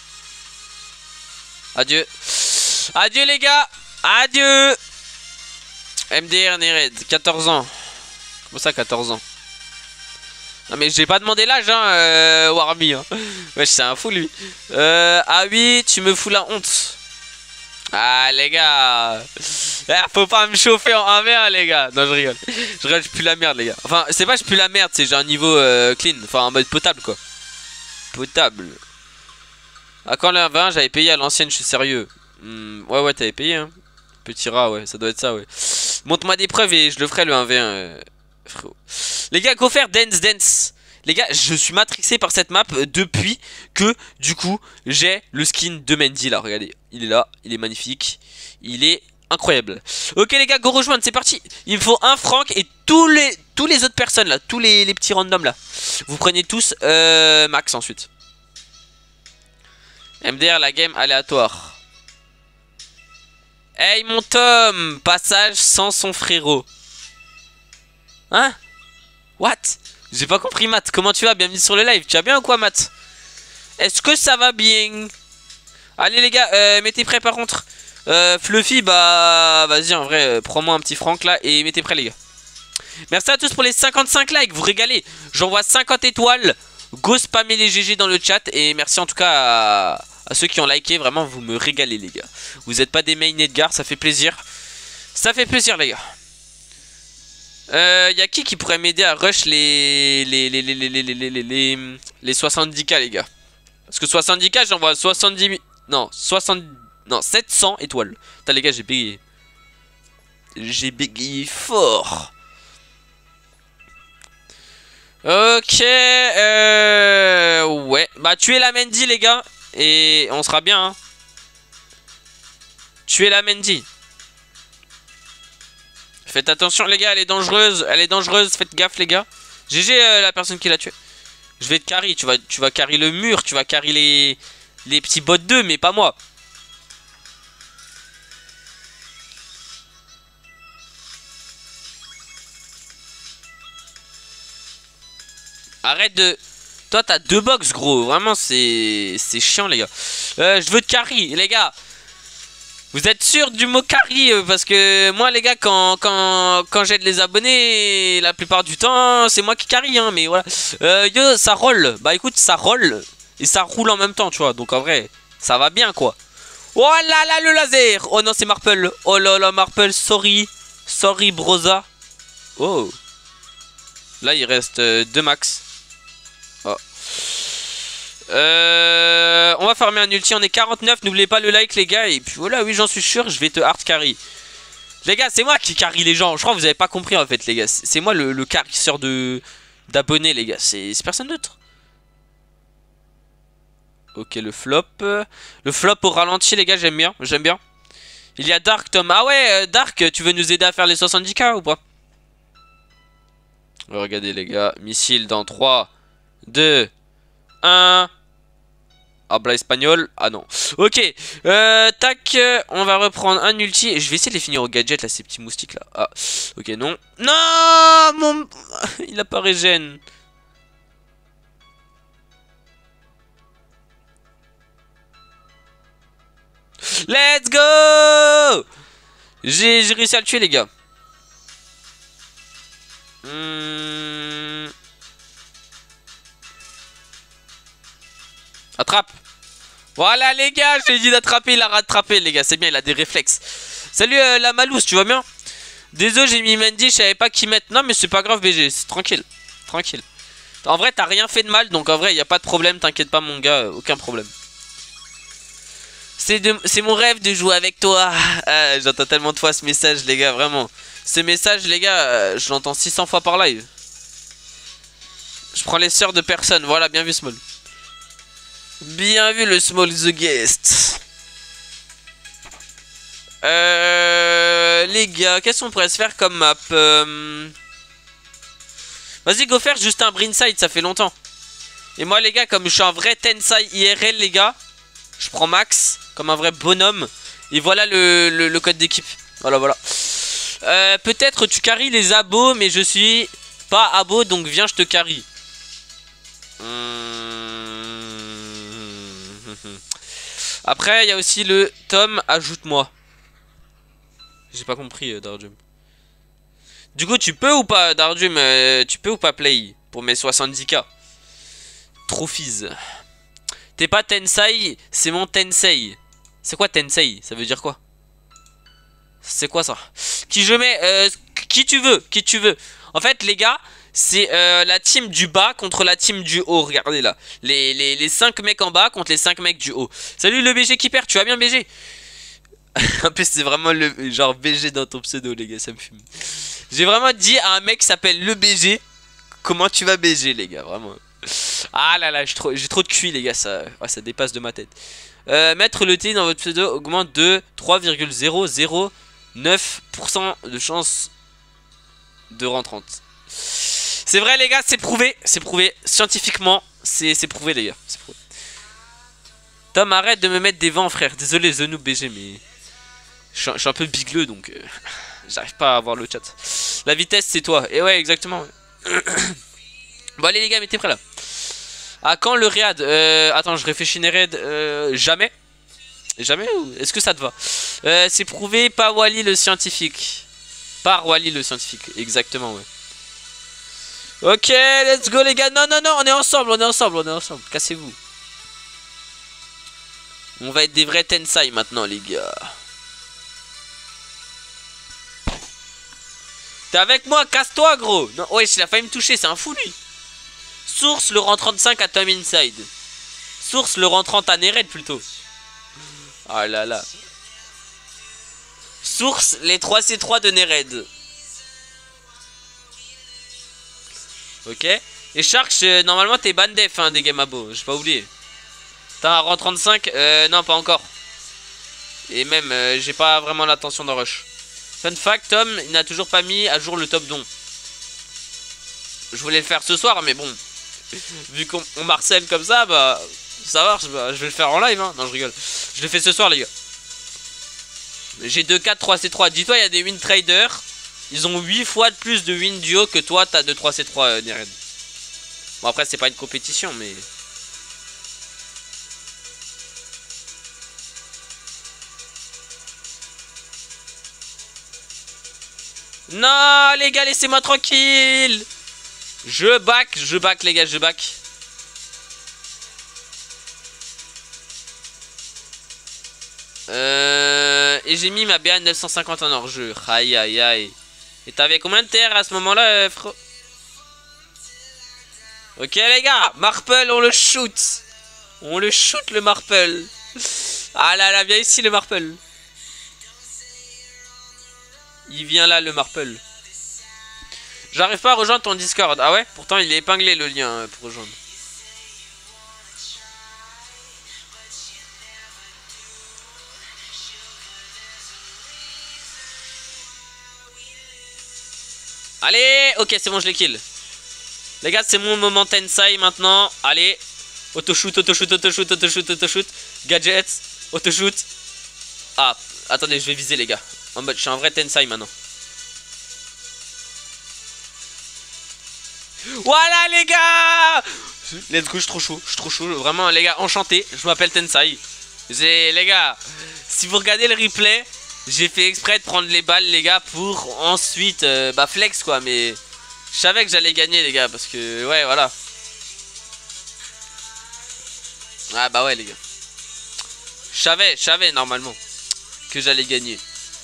A: Adieu. Adieu les gars. Adieu. MDR Nered, 14 ans. Comment ça 14 ans? Non mais j'ai pas demandé l'âge hein, Warmy hein. Wesh c'est un fou lui. Ah oui, tu me fous la honte. Ah les gars, faut pas me chauffer en 1v1 les gars. Non je rigole. Je pue la merde les gars. Enfin c'est pas je pue la merde, c'est j'ai un niveau clean. Enfin en mode potable quoi. Potable. Ah quand le 1v1 j'avais payé à l'ancienne, je suis sérieux. Ouais ouais t'avais payé hein. Petit rat ouais, ça doit être ça ouais. Montre-moi des preuves et je le ferai le 1v1 frérot. Les gars go faire dance dance. Les gars, je suis matrixé par cette map depuis que, du coup, j'ai le skin de Mendy là. Regardez, il est là, il est magnifique, il est incroyable. Ok les gars, go rejoindre, c'est parti. Il me faut un Franck et tous les autres personnes là, tous les petits randoms là. Vous prenez tous Max ensuite. MDR, la game aléatoire. Hey mon Tom, passage sans son frérot. Hein? What? J'ai pas compris Matt, comment tu vas? Bienvenue sur le live, tu vas bien ou quoi Matt? Est-ce que ça va bien? Allez les gars, mettez prêt par contre. Fluffy, bah vas-y en vrai, prends-moi un petit Franck là et mettez prêt les gars. Merci à tous pour les 55 likes, vous régalez. J'envoie 50 étoiles, go spammer les GG dans le chat. Et merci en tout cas à ceux qui ont liké, vraiment vous me régalez les gars. Vous êtes pas des main Edgar, ça fait plaisir. Ça fait plaisir les gars. Y'a qui pourrait m'aider à rush les 70k les gars? Parce que 70k j'envoie 70 000... Non, 60... Non, 700 étoiles. Putain les gars j'ai bégayé. J'ai bégayé fort. Ok, ouais, bah tuez la Mendy les gars. Et on sera bien hein. Tuez la Mendy. Faites attention les gars, elle est dangereuse, faites gaffe les gars. GG la personne qui l'a tué. Je vais te carry, tu vas carry le mur, tu vas carry les petits bots 2, mais pas moi. Arrête de... Toi t'as 2 box gros, vraiment c'est chiant les gars. Je veux te carry les gars. Vous êtes sûr du mot carry? Parce que moi les gars quand j'aide les abonnés, la plupart du temps c'est moi qui carry hein, mais voilà. Yo ça roll, bah écoute ça roll et ça roule en même temps tu vois, donc en vrai ça va bien quoi. Oh là là le laser. Oh non c'est Marple. Oh là là Marple, sorry brosa. Oh. Là il reste 2 max. Oh. On va farmer un ulti, on est 49, n'oubliez pas le like les gars. Et puis voilà, oui j'en suis sûr, je vais te hard carry. Les gars c'est moi qui carry les gens, je crois que vous avez pas compris en fait les gars. C'est moi le carrisseur d'abonnés les gars, c'est personne d'autre. Ok le flop. Le flop au ralenti les gars j'aime bien, Il y a Dark Tom, ah ouais Dark, tu veux nous aider à faire les 70k ou pas? Regardez les gars, missile dans 3, 2, 1... Habla espagnol. Ah non. Ok. Tac. On va reprendre un ulti. Et je vais essayer de les finir au gadget là, ces petits moustiques là. Ah. Ok, non. Non mon... Il a pas régène. Let's go. J'ai réussi à le tuer les gars. Attrape. Voilà les gars, je lui ai dit d'attraper, il a rattrapé les gars, c'est bien, il a des réflexes. Salut la malouse, tu vas bien? Désolé, j'ai mis Mendy, je savais pas qui mettre. Non mais c'est pas grave BG, c'est tranquille. Tranquille. En vrai t'as rien fait de mal, donc en vrai y a pas de problème, t'inquiète pas mon gars, aucun problème. C'est mon rêve de jouer avec toi. J'entends tellement de fois ce message les gars, vraiment. Ce message les gars, je l'entends 600 fois par live. Je prends les sœurs de personne, voilà, bien vu Small. Bien vu le Small the Guest. Les gars, qu'est-ce qu'on pourrait se faire comme map? Vas-y, go faire juste un Brinside, ça fait longtemps. Et moi, les gars, comme je suis un vrai Tensai IRL, les gars, je prends max, comme un vrai bonhomme. Et voilà le code d'équipe. Voilà, voilà. Peut-être tu carries les abos, mais je suis pas abo, donc viens, je te carry. Après, il y a aussi le Tom, ajoute-moi. J'ai pas compris, Darjum. Du coup, tu peux ou pas, Darjum, tu peux ou pas play pour mes 70k trophies. T'es pas Tensai, c'est mon Tensei. C'est quoi Tensei? Ça veut dire quoi? C'est quoi ça? Qui je mets qui tu veux, qui tu veux. En fait, les gars, c'est la team du bas contre la team du haut. Regardez là. Les 5 mecs en bas contre les 5 mecs du haut. Salut le BG qui perd, tu vas bien BG? En plus, c'est vraiment le genre BG dans ton pseudo, les gars, ça me fume. J'ai vraiment dit à un mec qui s'appelle le BG, comment tu vas BG, les gars, vraiment. Ah là là, j'ai trop de QI, les gars, ça dépasse de ma tête. Mettre le T dans votre pseudo augmente de 3,009% de chance de rentrante. C'est vrai, les gars, c'est prouvé scientifiquement, c'est prouvé, les gars, c'est prouvé. Tom, arrête de me mettre des vents, frère. Désolé, The Noob BG, mais je suis un peu bigleux, donc j'arrive pas à avoir le chat. La vitesse, c'est toi. Et ouais, exactement. Bon, allez, les gars, mettez prêts là. À quand le Riyad? Attends, je réfléchis, Nered. Jamais. Jamais ou est-ce que ça te va? C'est prouvé par Wally le scientifique. Par Wally le scientifique, exactement, ouais. Ok, let's go, les gars. Non, non, non, on est ensemble, on est ensemble, on est ensemble. Cassez-vous. On va être des vrais Tensai maintenant, les gars. T'es avec moi, casse-toi, gros. Non, ouais, il a failli me toucher, c'est un fou, lui. Source, le rang 35 à Tom Inside. Source, le rang 30 à Nered, plutôt. Oh là là. Source, les 3C3 de Nered. Ok. Et Shark, normalement, t'es ban def, hein, des Game Abo. J'ai pas oublié. T'as un rang 35 non, pas encore. Et même, j'ai pas vraiment l'intention de rush. Fun fact, Tom, il n'a toujours pas mis à jour le top don. Je voulais le faire ce soir, mais bon. Vu qu'on marcelle comme ça, bah... Ça marche, bah, je vais le faire en live, hein. Non, je rigole. Je le fais ce soir, les gars. J'ai 2-4, 3C3. Dis-toi, il y a des win traders. Ils ont 8 fois de plus de win duo que toi, t'as de 3C3, Nered. Bon, après, c'est pas une compétition, mais... Non, les gars, laissez-moi tranquille. Je back, les gars, je back. Et j'ai mis ma BA 950 en hors-jeu. Aïe, aïe, aïe. Et t'avais combien de TR à ce moment-là, frère? Ok, les gars, Marple, on le shoot. On le shoot, le Marple. Ah là là, viens ici, le Marple. Il vient là, le Marple. J'arrive pas à rejoindre ton Discord. Ah ouais? Pourtant, il est épinglé, le lien, pour rejoindre. Allez! Ok, c'est bon, je l'ai kill. Les gars, c'est mon moment Tensai maintenant. Allez. Auto-shoot, auto-shoot, auto-shoot, auto-shoot, auto-shoot. Gadgets. Auto-shoot. Ah, attendez, je vais viser, les gars. En mode, je suis un vrai Tensai maintenant. Voilà, les gars! Let's go, je suis trop chaud. Je suis trop chaud. Vraiment, les gars, enchanté. Je m'appelle Tensai. Les gars, si vous regardez le replay, j'ai fait exprès de prendre les balles, les gars, pour ensuite bah flex, quoi. Mais je savais que j'allais gagner, les gars, parce que, ouais, voilà. Ah, bah ouais, les gars. Je savais, normalement, que j'allais gagner.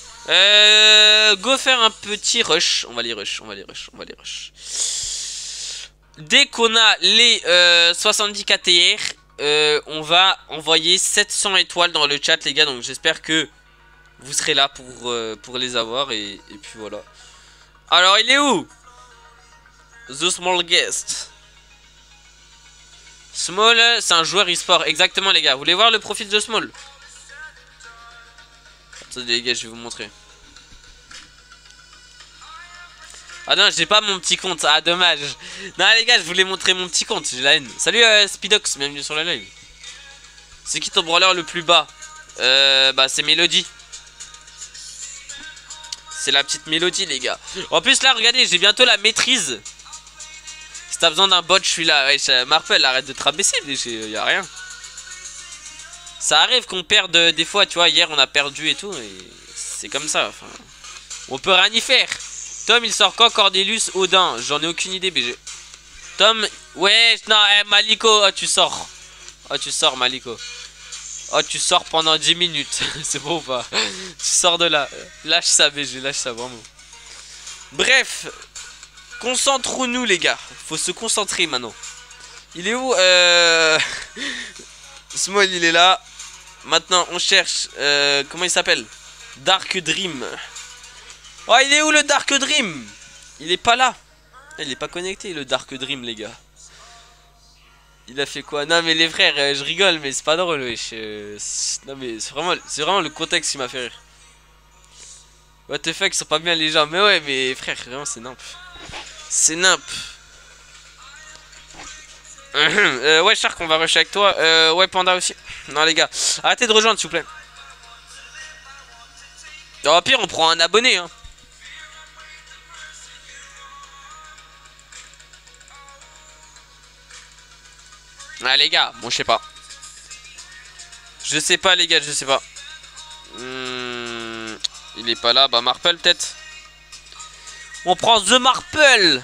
A: Go faire un petit rush. On va les rush, on va les rush, on va les rush. Dès qu'on a les 70 KTR, on va envoyer 700 étoiles dans le chat, les gars. Donc j'espère que vous serez là pour les avoir. Et puis voilà. Alors, il est où? The Small Guest. Small, c'est un joueur e-sport. Exactement, les gars. Vous voulez voir le profil de Small? Attendez, les gars, je vais vous montrer. Ah non, j'ai pas mon petit compte. Ah, dommage. Non, les gars, je voulais montrer mon petit compte. J'ai la haine. Salut, Speedox. Bienvenue sur la live. C'est qui ton brawler le plus bas? Bah, c'est Mélodie. C'est la petite Mélodie, les gars. En plus, là, regardez, j'ai bientôt la maîtrise. Si t'as besoin d'un bot, je suis là. Ouais, Marpel, arrête de te rabaisser. Y'a rien. Ça arrive qu'on perde des fois, tu vois. Hier, on a perdu et tout. Et c'est comme ça. Enfin, on peut rien y faire. Tom, il sort quand? Cordelius, Odin? J'en ai aucune idée, BG. Tom, ouais, non, Maliko, oh, tu sors. Oh, tu sors, Maliko. Oh, tu sors pendant 10 minutes. C'est bon ou pas? Tu sors de là. Lâche ça, BG, lâche ça, vraiment. Bref, concentrons-nous, les gars. Faut se concentrer maintenant. Il est où Small, il est là. Maintenant, on cherche. Comment il s'appelle? Dark Dream. Oh, il est où le Dark Dream? Il est pas là. Il est pas connecté, le Dark Dream, les gars. Il a fait quoi? Non, mais les frères, je rigole, mais c'est pas drôle, wesh. Non, mais c'est vraiment le contexte qui m'a fait rire. What the fuck, ils sont pas bien les gens. Mais ouais, mais frère, vraiment, c'est nimp. C'est nimp. Ouais, Shark, on va rusher avec toi. Ouais, Panda aussi. Non, les gars, arrêtez de rejoindre, s'il vous plaît. Au pire, on prend un abonné, hein. Ah les gars, bon je sais pas. Je sais pas les gars, je sais pas. Il est pas là, bah Marple peut-être. On prend The Marple.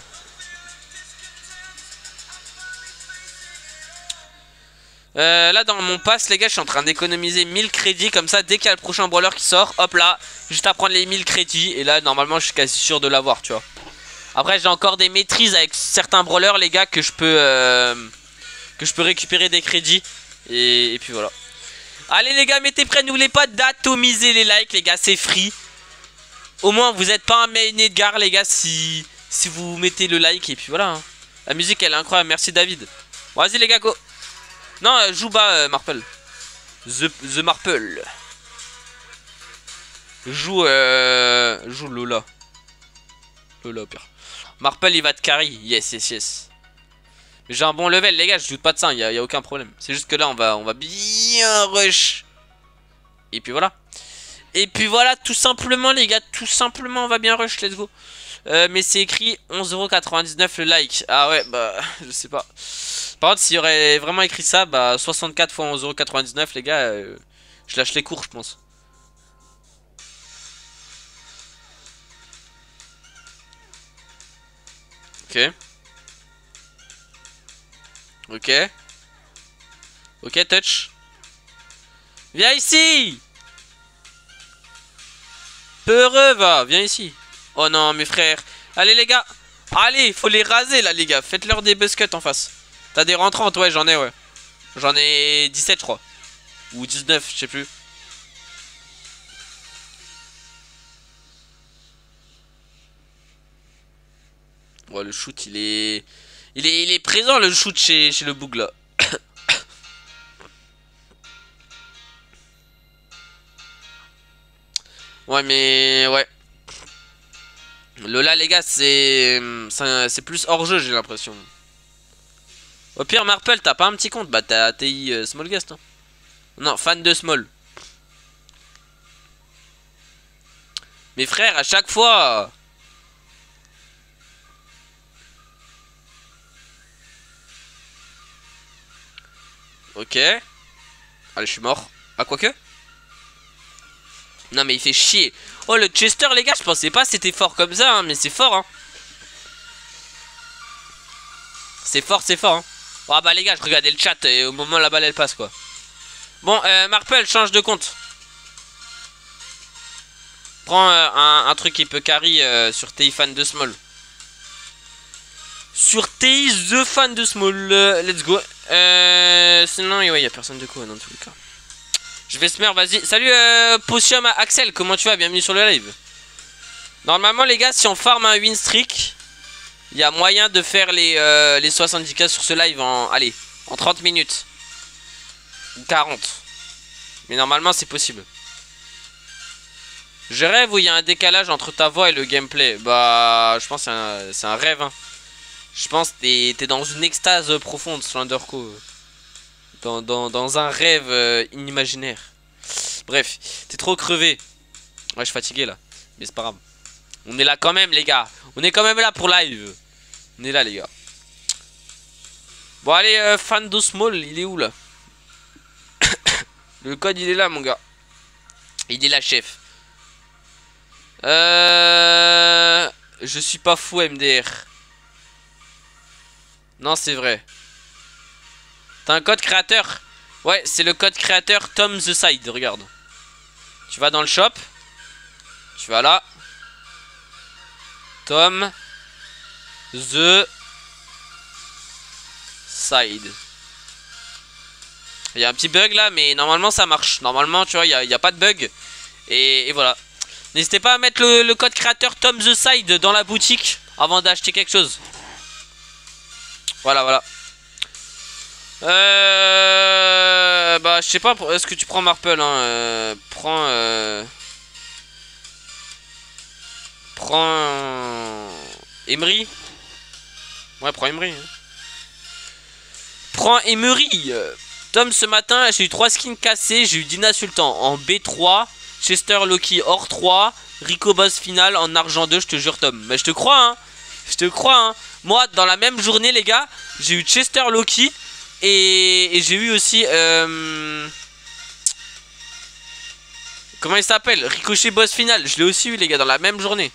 A: Là dans mon pass les gars, je suis en train d'économiser 1000 crédits. Comme ça, dès qu'il y a le prochain brawler qui sort, hop là, juste à prendre les 1000 crédits. Et là normalement je suis quasi sûr de l'avoir, tu vois. Après j'ai encore des maîtrises avec certains brawlers les gars que je peux récupérer des crédits. Et puis voilà. Allez les gars, mettez prêts, n'oubliez pas d'atomiser les likes les gars, c'est free. Au moins vous n'êtes pas un main Edgar les gars si vous mettez le like. Et puis voilà hein. La musique elle est incroyable, merci David. Bon, vas-y les gars, go. Non, joue bas Marple. The Marple. Joue Lola. Lola au pire. Marple il va te carry, yes yes yes. J'ai un bon level les gars, je doute pas de ça, y a aucun problème. C'est juste que là on va bien rush. Et puis voilà. Et puis voilà, tout simplement les gars, tout simplement on va bien rush, let's go. Mais c'est écrit 11,99€ le like. Ah ouais, bah je sais pas. Par contre s'il y aurait vraiment écrit ça, bah 64 fois 11,99€ les gars, je lâche les cours je pense. Ok. Ok. Ok, touch. Viens ici. Peureux, va. Viens ici. Oh non, mes frères. Allez, les gars. Allez, faut les raser, là, les gars. Faites-leur des buzzcuts en face. T'as des rentrantes, ouais, j'en ai, ouais. J'en ai 17, je crois. Ou 19, je sais plus. Ouais, le shoot, il est présent, le shoot, chez le boug, là. Ouais, mais... Ouais. Lola, les gars, c'est plus hors-jeu, j'ai l'impression. Au pire, Marple, t'as pas un petit compte? Bah, t'as ATI Small Guest. Hein. Non, fan de Small. Mes frères, à chaque fois... Ok. Allez, je suis mort. Ah, quoique. Non, mais il fait chier. Oh, le Chester, les gars, je pensais pas c'était fort comme ça, hein, mais c'est fort, hein. C'est fort, hein. Oh, bah, les gars, je regardais le chat et au moment la balle, elle passe, quoi. Bon, Marple, change de compte. Prends un truc qui peut carry sur TI fan de Small. Sur TI The fan de Small. Let's go. Sinon, ouais, y a personne de quoi dans tous les cas. Je vais se mettre, vas-y. Salut Potium Axel, comment tu vas? Bienvenue sur le live. Normalement, les gars, si on farm un win streak, il y a moyen de faire les 70k sur ce live en, allez, en 30 minutes. Ou 40. Mais normalement, c'est possible. Je rêve ou il y a un décalage entre ta voix et le gameplay? Bah, je pense que c'est un rêve. Hein. Je pense que t'es dans une extase profonde, Slenderco. Dans un rêve inimaginaire. Bref, t'es trop crevé. Ouais, je suis fatigué là. Mais c'est pas grave. On est là quand même, les gars. On est quand même là pour live. On est là, les gars. Bon, allez, fan de Small, il est où là? Le code, il est là, mon gars. Il est là, chef. Je suis pas fou, MDR. Non, c'est vrai. T'as un code créateur? Ouais, c'est le code créateur Tom the Side, regarde. Tu vas dans le shop. Tu vas là. Tom the Side. Il y a un petit bug là, mais normalement ça marche. Normalement, tu vois, il n'y a pas de bug. Et voilà. N'hésitez pas à mettre le code créateur Tom the Side dans la boutique avant d'acheter quelque chose. Voilà, voilà. Bah, je sais pas, est-ce que tu prends Marple, hein, prends Emery. Ouais, prends Emery. Hein. Prends Emery. Tom, ce matin, j'ai eu 3 skins cassés. J'ai eu Dina Sultan en B3, Chester Loki Or 3, Rico Boss Final en argent 2. Je te jure, Tom. Mais je te crois, hein. Je te crois, hein. Moi, dans la même journée, les gars, j'ai eu Chester Loki et j'ai eu aussi... comment il s'appelle? Ricochet Boss Final. Je l'ai aussi eu, les gars, dans la même journée.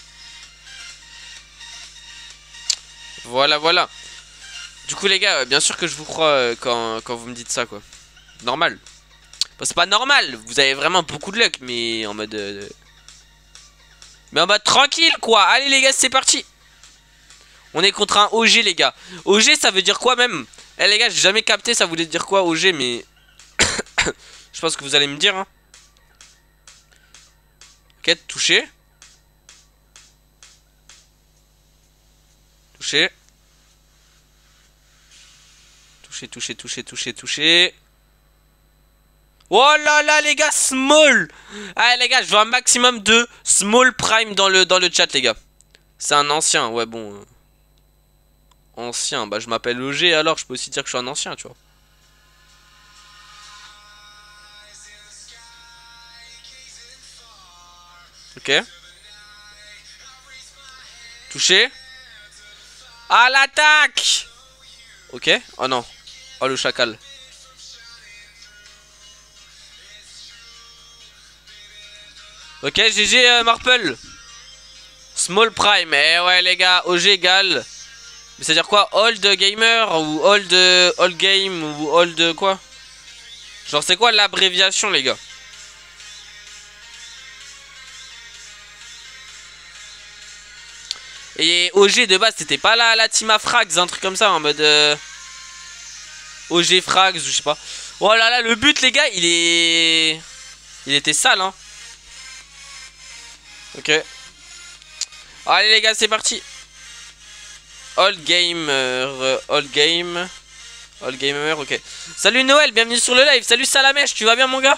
A: Voilà, voilà. Du coup, les gars, bien sûr que je vous crois quand vous me dites ça, quoi. Normal. Bah, c'est pas normal. Vous avez vraiment beaucoup de luck, mais en mode... mais en mode tranquille, quoi. Allez, les gars, c'est parti. On est contre un OG, les gars. OG, ça veut dire quoi, même? Eh, les gars, j'ai jamais capté ça voulait dire quoi, OG, mais... je pense que vous allez me dire, hein. Ok, touché. Touché. Touché. Oh là là, les gars, small. Allez, les gars, je veux un maximum de small prime dans le chat, les gars. C'est un ancien, ouais, bon. Ancien, bah je m'appelle OG, alors je peux aussi dire que je suis un ancien, tu vois. Ok. Touché. À l'attaque. Ok. Oh non. Oh le chacal. Ok, GG Marple. Small prime. Eh ouais les gars, OG égale. Mais c'est à dire quoi? Old gamer ou old game ou old quoi? Genre c'est quoi l'abréviation les gars? Et OG de base c'était pas la team à frags, un truc comme ça en mode OG frags ou je sais pas. Oh là là, le but les gars il était sale hein. Ok. Allez les gars c'est parti. All gamer, ok. Salut Noël, bienvenue sur le live. Salut Salamèche, tu vas bien mon gars?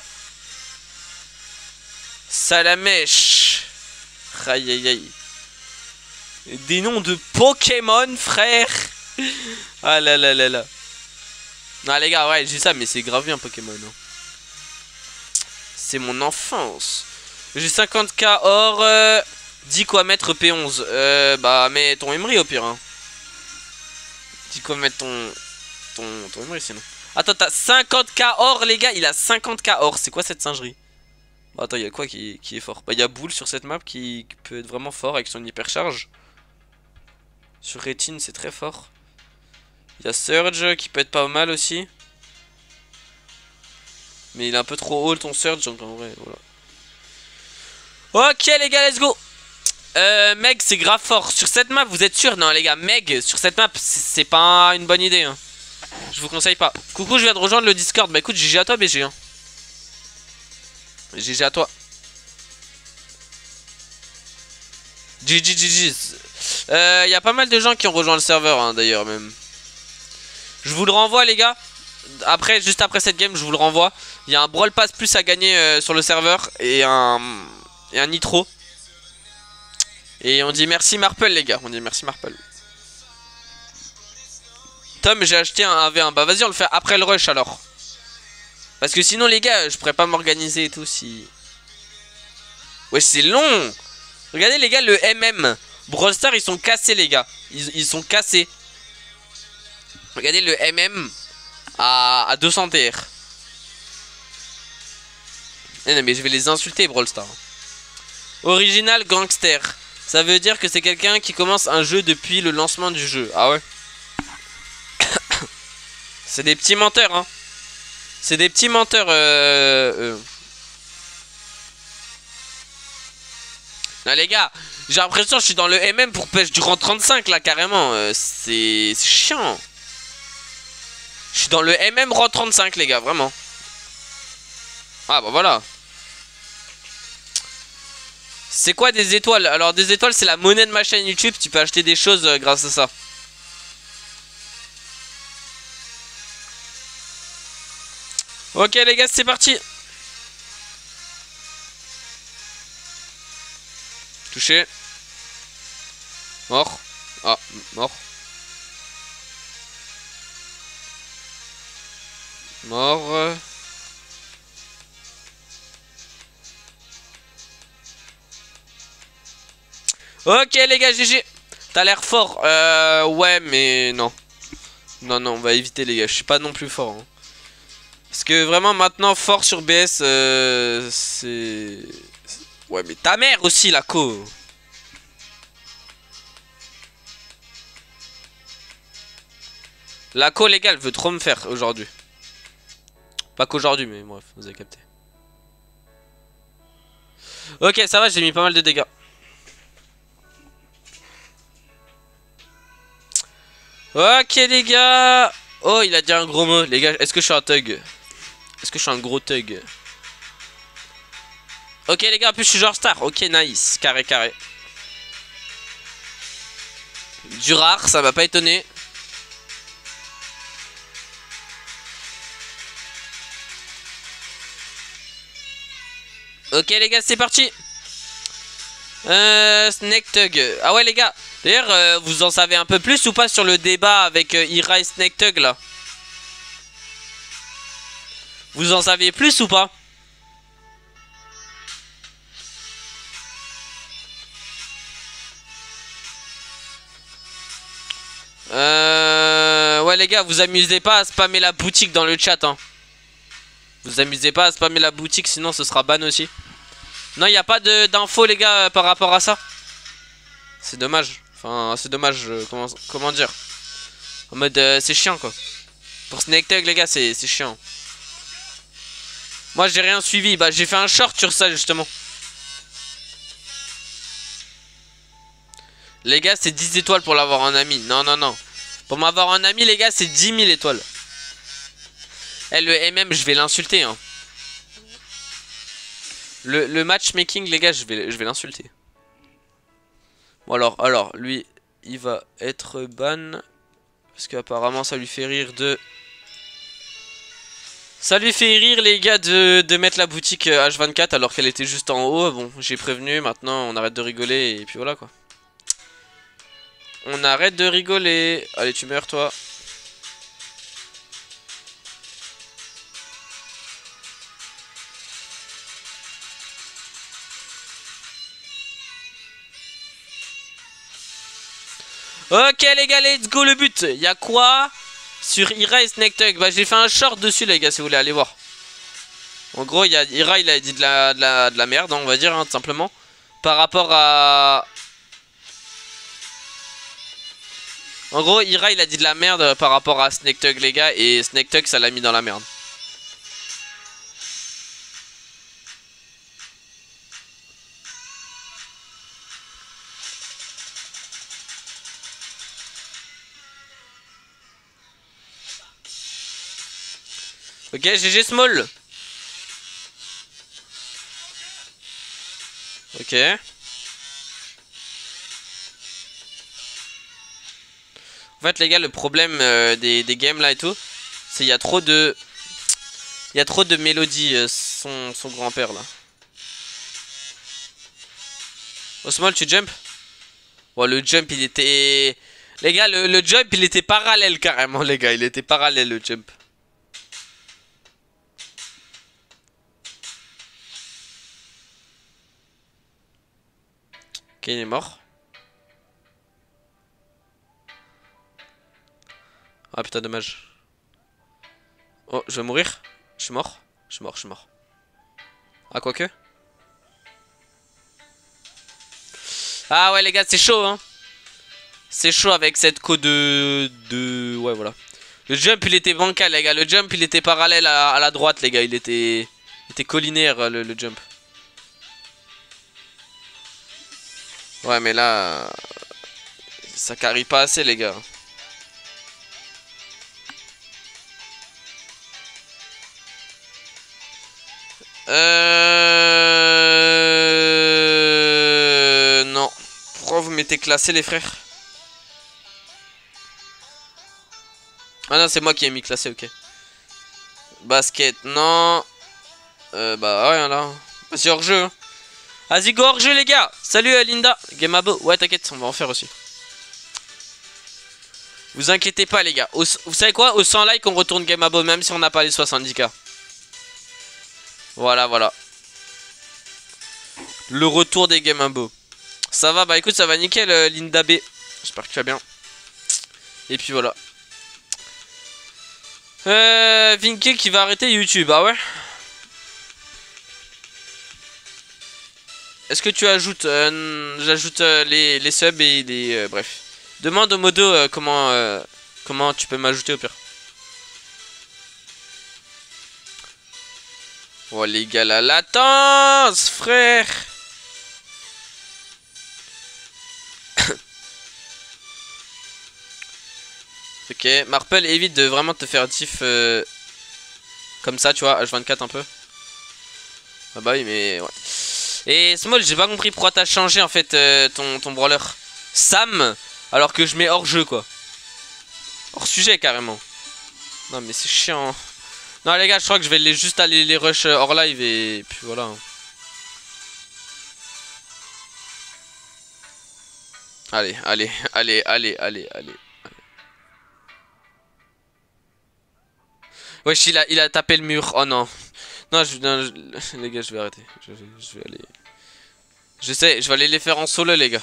A: Salamèche. Aïe aïe aïe. Des noms de Pokémon frère. Ah là là là là. Non les gars, ouais j'ai ça mais c'est grave bien Pokémon. Hein. C'est mon enfance. J'ai 50k or. Dis quoi mettre P11. Bah mets ton Emery au pire hein. Dis quoi mettre ton Emery sinon. Attends, t'as 50k or les gars, il a 50k or. C'est quoi cette singerie? Bah, attends, il y a quoi qui est fort? Bah il y a Bull sur cette map qui peut être vraiment fort avec son hypercharge. Sur Rétine c'est très fort. Il y a Surge qui peut être pas mal aussi. Mais il est un peu trop haut ton Surge donc en vrai voilà. Ok les gars, let's go. Meg c'est grave fort. Sur cette map vous êtes sûr? Non les gars, Meg sur cette map c'est pas une bonne idée hein. Je vous conseille pas. Coucou, je viens de rejoindre le Discord. Bah écoute, GG à toi BG hein. GG à toi. GG. Y a pas mal de gens qui ont rejoint le serveur hein, d'ailleurs même. Je vous le renvoie les gars. Après, juste après cette game je vous le renvoie. Il y a un Brawl Pass plus à gagner sur le serveur. Et un et un nitro. Et on dit merci Marple les gars, on dit merci Marple. Tom, j'ai acheté un V1. Bah vas-y, on le fait après le rush alors. Parce que sinon les gars, je pourrais pas m'organiser et tout si... Ouais, c'est long. Regardez les gars, le MM. Brawl Stars, ils sont cassés les gars. Ils sont cassés. Regardez le MM à 200 TR. Non mais je vais les insulter Brawl Stars. Original Gangster. Ça veut dire que c'est quelqu'un qui commence un jeu depuis le lancement du jeu. Ah ouais. C'est des petits menteurs hein. C'est des petits menteurs Là les gars, j'ai l'impression que je suis dans le MM pour pêche du rang 35 là carrément. C'est chiant. Je suis dans le MM rang 35 les gars, vraiment. Ah bah voilà. C'est quoi des étoiles? Alors des étoiles c'est la monnaie de ma chaîne YouTube. Tu peux acheter des choses grâce à ça. Ok les gars, c'est parti. Touché. Mort. Ah, mort. Mort. Ok les gars, GG. T'as l'air fort. Ouais, mais non. Non, non, on va éviter les gars. Je suis pas non plus fort. Hein. Parce que vraiment maintenant, fort sur BS, c'est... Ouais, mais ta mère aussi, la co. La co, les gars, elle veut trop me faire aujourd'hui. Pas qu'aujourd'hui, mais bref, vous avez capté. Ok, ça va, j'ai mis pas mal de dégâts. Ok, les gars. Oh, il a dit un gros mot. Les gars, est-ce que je suis un thug? Est-ce que je suis un gros thug? Ok, les gars, en plus, je suis genre star. Ok, nice. Carré, carré. Du rare, ça m'a pas étonné. Ok les gars, c'est parti. Snake Tug. Ah ouais les gars. D'ailleurs, vous en savez un peu plus ou pas sur le débat avec Ira et Snake Tug là? Vous en savez plus ou pas? Ouais les gars, vous amusez pas à spammer la boutique dans le chat hein. Vous amusez pas à spammer la boutique, sinon ce sera ban aussi. Non, il n'y a pas d'infos les gars par rapport à ça. C'est dommage. Enfin, c'est dommage, comment dire. En mode, c'est chiant quoi. Pour Snake Tug les gars, c'est chiant. Moi j'ai rien suivi, bah j'ai fait un short sur ça justement. Les gars, c'est 10 étoiles pour l'avoir en ami. Non, non, non. Pour m'avoir en ami, les gars, c'est 10 000 étoiles. Eh, le MM, je vais l'insulter. Hein. Le matchmaking, les gars, je vais l'insulter. Bon, alors, lui, il va être ban. Parce qu'apparemment, ça lui fait rire de... Ça lui fait rire, les gars, de mettre la boutique H24 alors qu'elle était juste en haut. Bon, j'ai prévenu. Maintenant, on arrête de rigoler. Et puis voilà, quoi. On arrête de rigoler. Allez, tu meurs, toi. Ok, les gars, let's go, le but. Il y a quoi sur Ira et Snake Tug? Bah, j'ai fait un short dessus, les gars, si vous voulez aller voir. En gros, il y a Ira, il a dit de la merde, hein, on va dire, hein, tout simplement. Par rapport à... En gros, Ira il a dit de la merde par rapport à Snake Tug les gars, et Snake Tug ça l'a mis dans la merde. Ok, GG Small. Ok. En fait les gars, le problème des games là et tout, c'est qu'il y a trop de... Il y a trop de mélodies, son grand-père là. Osmol, tu jump? Ouais, le jump, il était... Les gars, le jump, il était parallèle carrément, les gars. Il était parallèle, le jump. Ok, il est mort. Ah putain, dommage. Oh, je vais mourir. Je suis mort. Je suis mort, je suis mort. Ah, quoique. Ah ouais, les gars, c'est chaud, hein. C'est chaud avec cette co de... Ouais, voilà. Le jump, il était bancal, les gars. Le jump, il était parallèle à la droite, les gars. Il était collinaire, le jump. Ouais, mais là... Ça carry pas assez, les gars. Non. Pourquoi vous mettez classé, les frères? Ah non, c'est moi qui ai mis classé, ok. Basket, non. Bah ouais, là. C'est hors jeu. Hein. Vas-y, go hors jeu, les gars. Salut, Linda. Game Abo. Ouais, t'inquiète, on va en faire aussi. Vous inquiétez pas, les gars. Vous savez quoi? Au 100 likes, on retourne Game Abo, même si on n'a pas les 70K. Voilà, voilà. Le retour des Game Abo. Ça va, bah écoute, ça va nickel, Linda B. J'espère que tu vas bien. Et puis voilà. Vinky qui va arrêter YouTube, ah ouais? Est-ce que tu ajoutes j'ajoute les subs et les... bref. Demande au modo comment tu peux m'ajouter au pire. Oh les gars, la latence, frère. Ok, Marple, évite de vraiment te faire diff comme ça, tu vois, H24 un peu. Ah bah oui, mais ouais. Et Small, j'ai pas compris pourquoi t'as changé en fait ton brawler. Sam, alors que je mets hors jeu quoi. Hors sujet carrément. Non mais c'est chiant. Non les gars, je crois que je vais juste aller les rush hors live et puis voilà. Hein. Allez, allez, allez, allez, allez, allez. Wesh, il a tapé le mur. Oh non. Non, les gars, je vais arrêter. Je vais aller. Je sais, je vais aller les faire en solo, les gars.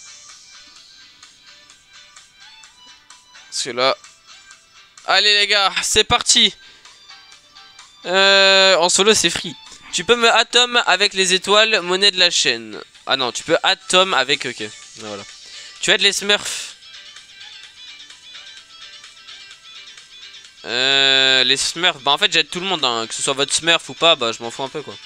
A: Parce que là. Allez, les gars, c'est parti. En solo, c'est free. Tu peux me atom avec les étoiles, monnaie de la chaîne. Ah non, tu peux atom avec. Ok, voilà. Tu aides les smurfs. Les smurfs. Bah, en fait, j'aide tout le monde. Hein. Que ce soit votre smurf ou pas, bah, je m'en fous un peu quoi.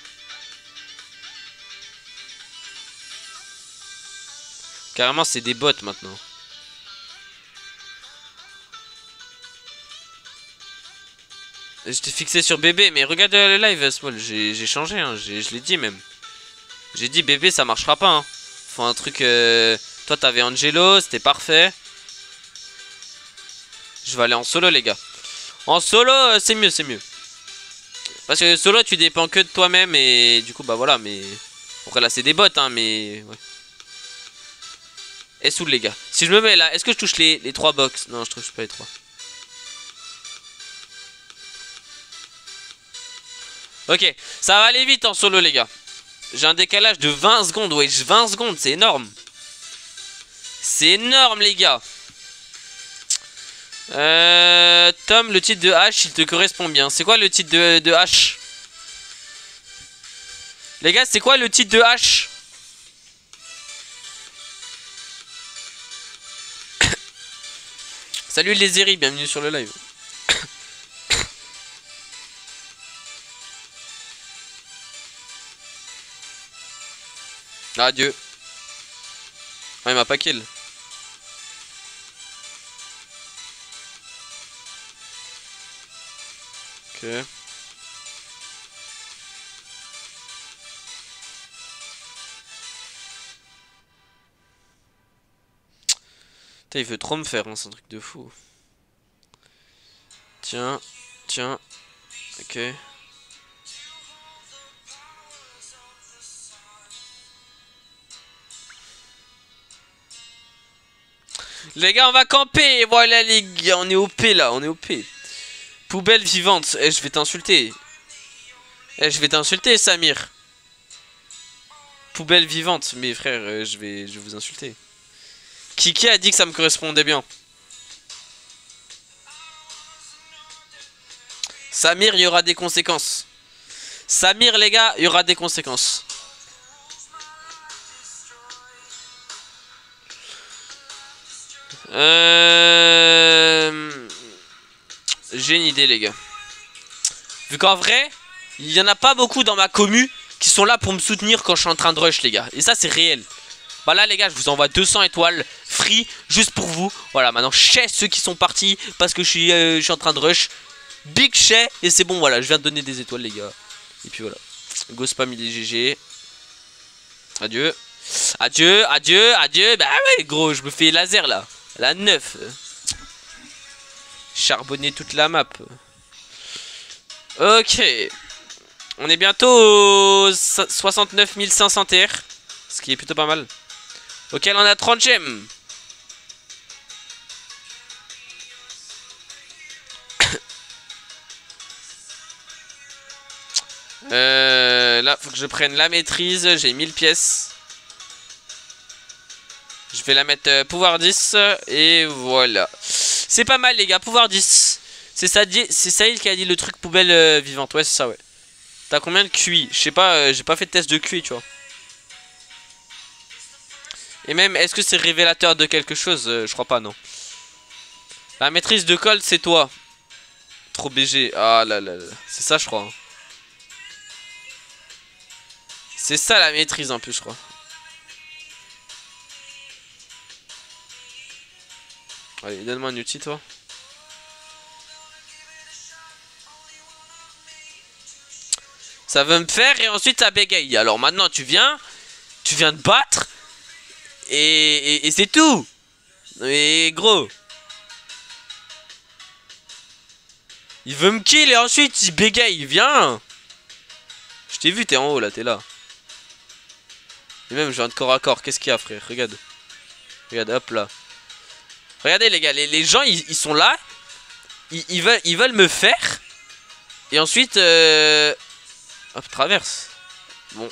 A: Carrément, c'est des bots maintenant. J'étais fixé sur bébé, mais regarde le live, Small. J'ai changé, hein. Je l'ai dit même. J'ai dit bébé, ça marchera pas. Hein. Faut un truc. Toi, t'avais Angelo, c'était parfait. Je vais aller en solo, les gars. En solo, c'est mieux, c'est mieux. Parce que solo, tu dépends que de toi-même et du coup, bah voilà, mais. Après, là, c'est des bots, hein, mais. Ouais. Et soul, les gars. Si je me mets là, est-ce que je touche les 3 box? Non, je touche pas les 3. Ok, ça va aller vite en solo, les gars. J'ai un décalage de 20 secondes, wesh, 20 secondes, c'est énorme. C'est énorme, les gars. Tom, le titre de H, il te correspond bien. C'est quoi le titre de H? Les gars, c'est quoi le titre de H? Salut les Eri, bienvenue sur le live. Adieu. Ah, il m'a pas kill. Ok. Putain, il veut trop me faire, hein, c'est un truc de fou. Tiens, tiens. Ok. Les gars, on va camper. Voilà, les gars, on est OP là, on est OP. Poubelle vivante. Eh, je vais t'insulter. Eh, je vais t'insulter, Samir. Poubelle vivante. Mais frère, je vais vous insulter. Qui a dit que ça me correspondait bien? Samir, il y aura des conséquences. Samir, les gars, il y aura des conséquences. J'ai une idée, les gars. Vu qu'en vrai, il y en a pas beaucoup dans ma commu qui sont là pour me soutenir quand je suis en train de rush, les gars. Et ça, c'est réel. Bah là, les gars, je vous envoie 200 étoiles free juste pour vous. Voilà, maintenant, chais ceux qui sont partis parce que je suis en train de rush. Big chais. Et c'est bon, voilà, je viens de donner des étoiles, les gars. Et puis voilà. Go spam, il est GG. Adieu. Adieu, adieu, adieu. Bah ouais, gros, je me fais laser là. La 9. Charbonner toute la map. Ok. On est bientôt au 69 500 TR. Ce qui est plutôt pas mal. Ok, on a 30 gemmes. Là, faut que je prenne la maîtrise. J'ai 1000 pièces. Je vais la mettre pouvoir 10. Et voilà. C'est pas mal, les gars. Pouvoir 10. C'est Saïd qui a dit le truc poubelle vivante. Ouais, c'est ça, ouais. T'as combien de QI? Je sais pas, j'ai pas fait de test de QI, tu vois. Et même, est-ce que c'est révélateur de quelque chose? Je crois pas, non. La maîtrise de Colt, c'est toi. Trop BG. Ah là là là. C'est ça, je crois. Hein. C'est ça la maîtrise, un peu, je crois. Allez, donne-moi un outil, toi. Ça veut me faire et ensuite ça bégaye. Alors maintenant, tu viens te battre. Et c'est tout. Et gros. Il veut me kill et ensuite il bégaye. Viens. Je t'ai vu, t'es en haut là, t'es là. Et même, je viens de corps à corps. Qu'est-ce qu'il y a, frère? Regarde. Regarde, hop là. Regardez, les gars, les gens, ils sont là. Ils veulent me faire. Et ensuite, hop, traverse. Bon.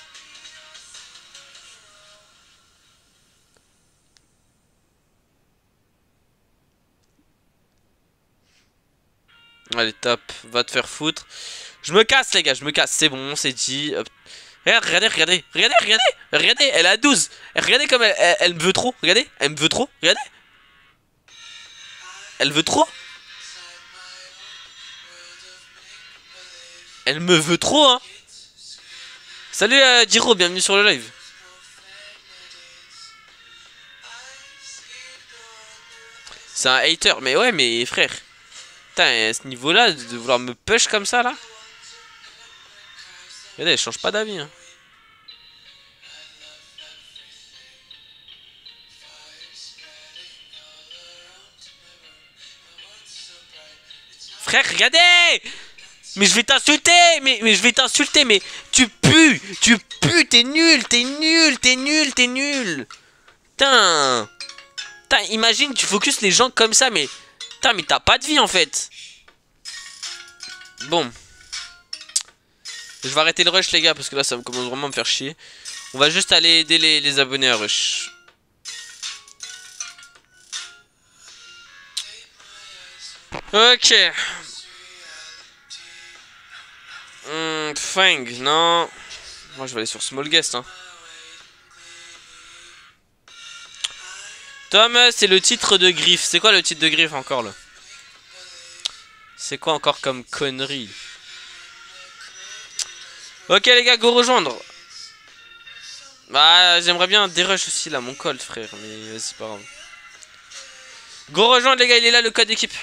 A: Allez, top. Va te faire foutre. Je me casse, les gars, je me casse. C'est bon, c'est dit. Hop. Regarde, regardez, regardez. Regardez, regardez. Regardez, elle a 12. Regardez comme elle me veut trop. Regardez, elle me veut trop. Regardez. Elle veut trop. Elle me veut trop, hein. Salut Diro, bienvenue sur le live. C'est un hater, mais ouais, mais frère. Putain, à ce niveau-là, de vouloir me push comme ça, là. Regardez, elle change pas d'avis, hein. Frère, regardez. Mais je vais t'insulter, mais je vais t'insulter, mais tu pues, t'es nul, t'es nul, t'es nul, t'es nul. Putain. Putain, imagine, tu focus les gens comme ça, mais... Putain, mais t'as pas de vie, en fait. Bon. Je vais arrêter le rush, les gars, parce que là, ça commence vraiment à me faire chier. On va juste aller aider les abonnés à rush. Ok. Fang, non. Moi, je vais aller sur Small Guest, hein. Tom, c'est le titre de Griff. C'est quoi le titre de Griff encore, là? C'est quoi encore comme connerie? Ok, les gars, go rejoindre. Bah, j'aimerais bien des rushs aussi, là, mon Colt, frère. Mais c'est pas grave. Go rejoindre, les gars, il est là, le code équipe.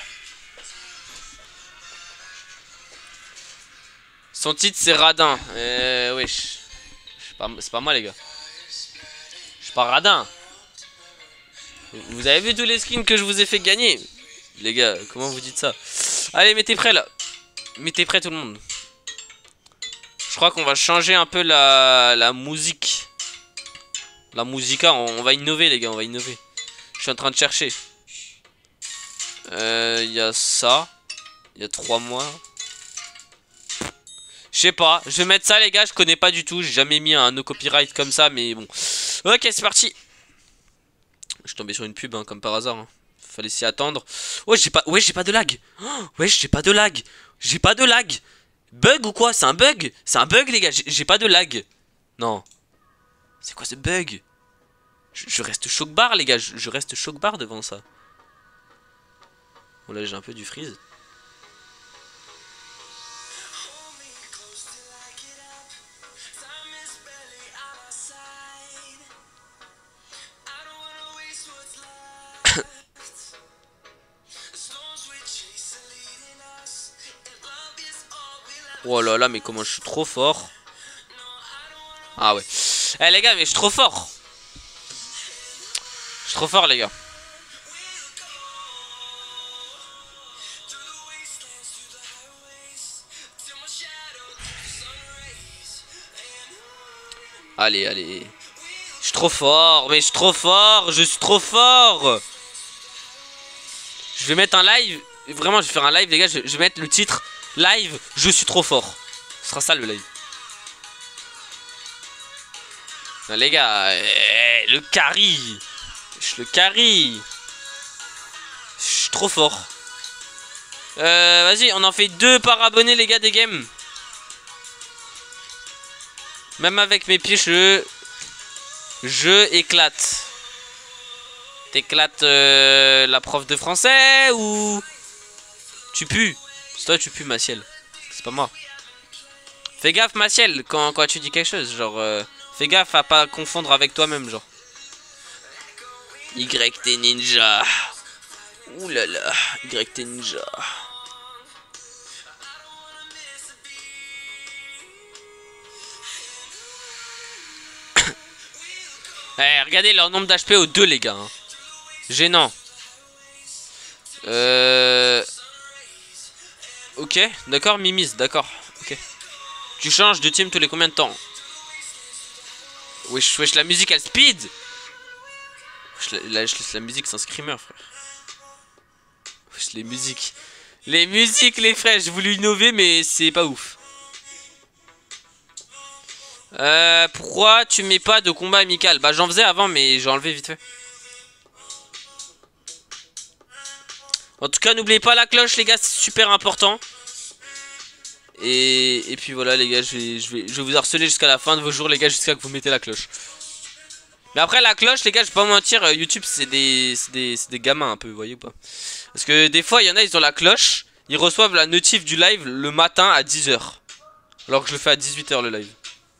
A: Son titre, c'est Radin. Wesh. C'est pas moi, les gars. Je suis pas Radin. Vous avez vu tous les skins que je vous ai fait gagner? Les gars, comment vous dites ça? Allez, mettez prêt, là. Mettez prêt, tout le monde. Je crois qu'on va changer un peu la musique. La musica, on va innover, les gars, on va innover. Je suis en train de chercher. Il y a ça. Il y a 3 mois. Je sais pas. Je vais mettre ça, les gars. Je connais pas du tout. J'ai jamais mis un no copyright comme ça. Mais bon. Ok, c'est parti. Je suis tombé sur une pub, hein, comme par hasard. Hein. Fallait s'y attendre. Ouais, j'ai pas de lag. Oh, ouais, j'ai pas de lag. J'ai pas de lag. Bug ou quoi? C'est un bug? C'est un bug, les gars. J'ai pas de lag. Non. C'est quoi ce bug? Je reste choc bar, les gars. Je reste choc bar devant ça. Bon, là, j'ai un peu du freeze. Oh là là, mais comment je suis trop fort. Ah ouais. Eh les gars, mais je suis trop fort. Je suis trop fort, les gars. Allez, allez. Je suis trop fort, mais je suis trop fort. Je suis trop fort. Je vais mettre un live. Vraiment, je vais faire un live, les gars. Je vais mettre le titre live. Je suis trop fort. Ce sera ça le live. Non, les gars, le carry. Je le carry. Je suis trop fort. Vas-y, on en fait 2 par abonné, les gars, des games. Même avec mes pieds, je éclate. T'éclates la prof de français ou tu pues? C'est toi, tu pues, Maciel. C'est pas moi. Fais gaffe, Maciel, quand tu dis quelque chose. Genre, fais gaffe à pas confondre avec toi-même, genre. YT Ninja. Ouh là là, YT Ninja. Eh, regardez leur nombre d'HP aux 2, les gars. Hein. Gênant. Ok, d'accord, Mimise, d'accord. Ok. Tu changes de team tous les combien de temps? Wesh, wesh, la musique, elle speed. La musique, c'est un screamer, frère. Wesh, les musiques. Les musiques, les frères, j'ai voulu innover, mais c'est pas ouf. Pourquoi tu mets pas de combat amical? Bah, j'en faisais avant, mais j'ai enlevé vite fait. En tout cas, n'oubliez pas la cloche, les gars, c'est super important. Et puis voilà, les gars, je vais vous harceler jusqu'à la fin de vos jours, les gars, jusqu'à que vous mettez la cloche. Mais après, la cloche, les gars, je vais pas mentir, YouTube, c'est des gamins un peu, vous voyez ou pas? Parce que des fois, il y en a, ils ont la cloche, ils reçoivent la notif du live le matin à 10 h. Alors que je le fais à 18 h le live.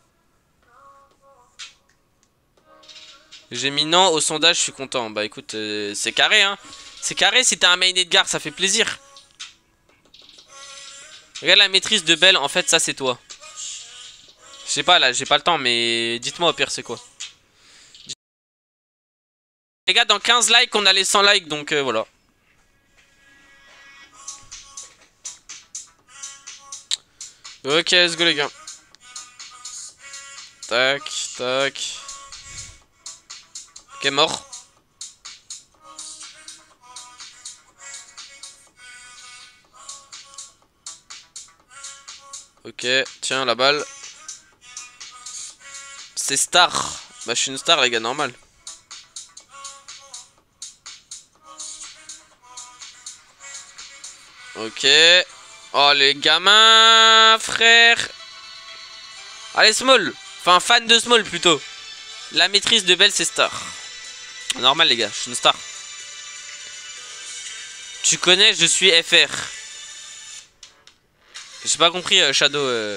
A: J'ai mis non au sondage, je suis content. Bah écoute, c'est carré, hein. C'est carré, si t'as un main Edgar, ça fait plaisir. Regarde la maîtrise de Belle, en fait, ça c'est toi. Je sais pas, là, j'ai pas le temps, mais dites-moi au pire, c'est quoi. Les gars, dans 15 likes, on a les 100 likes, donc voilà. Ok, let's go, les gars. Tac, tac. Ok, mort. Ok, tiens la balle. C'est star. Bah je suis une star, les gars, normal. Ok. Oh les gamins, frère. Allez Small. Enfin fan de Small plutôt. La maîtrise de Belle c'est star. Normal les gars, je suis une star. Tu connais, je suis FR. J'ai pas compris Shadow.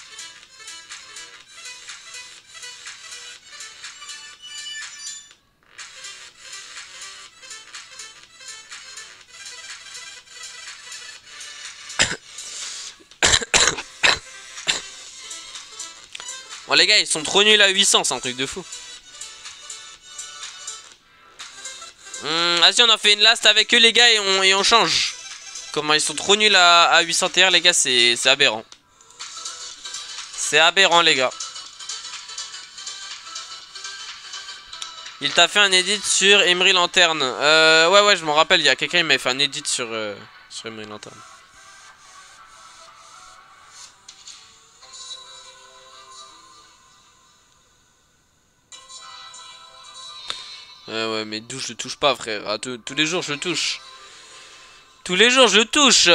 A: Bon les gars, ils sont trop nuls à 800, c'est un truc de fou. Vas-y, on en fait une last avec eux les gars et on change. Comment ils sont trop nuls à 801 les gars, c'est aberrant. C'est aberrant les gars. Il t'a fait un edit sur Emery Lanterne. Ouais, je m'en rappelle, il y a quelqu'un qui m'avait fait un edit sur Emery Lanterne. Ouais, mais d'où je touche pas, frère. Ah, tous les jours, je touche. Tous les jours, je touche.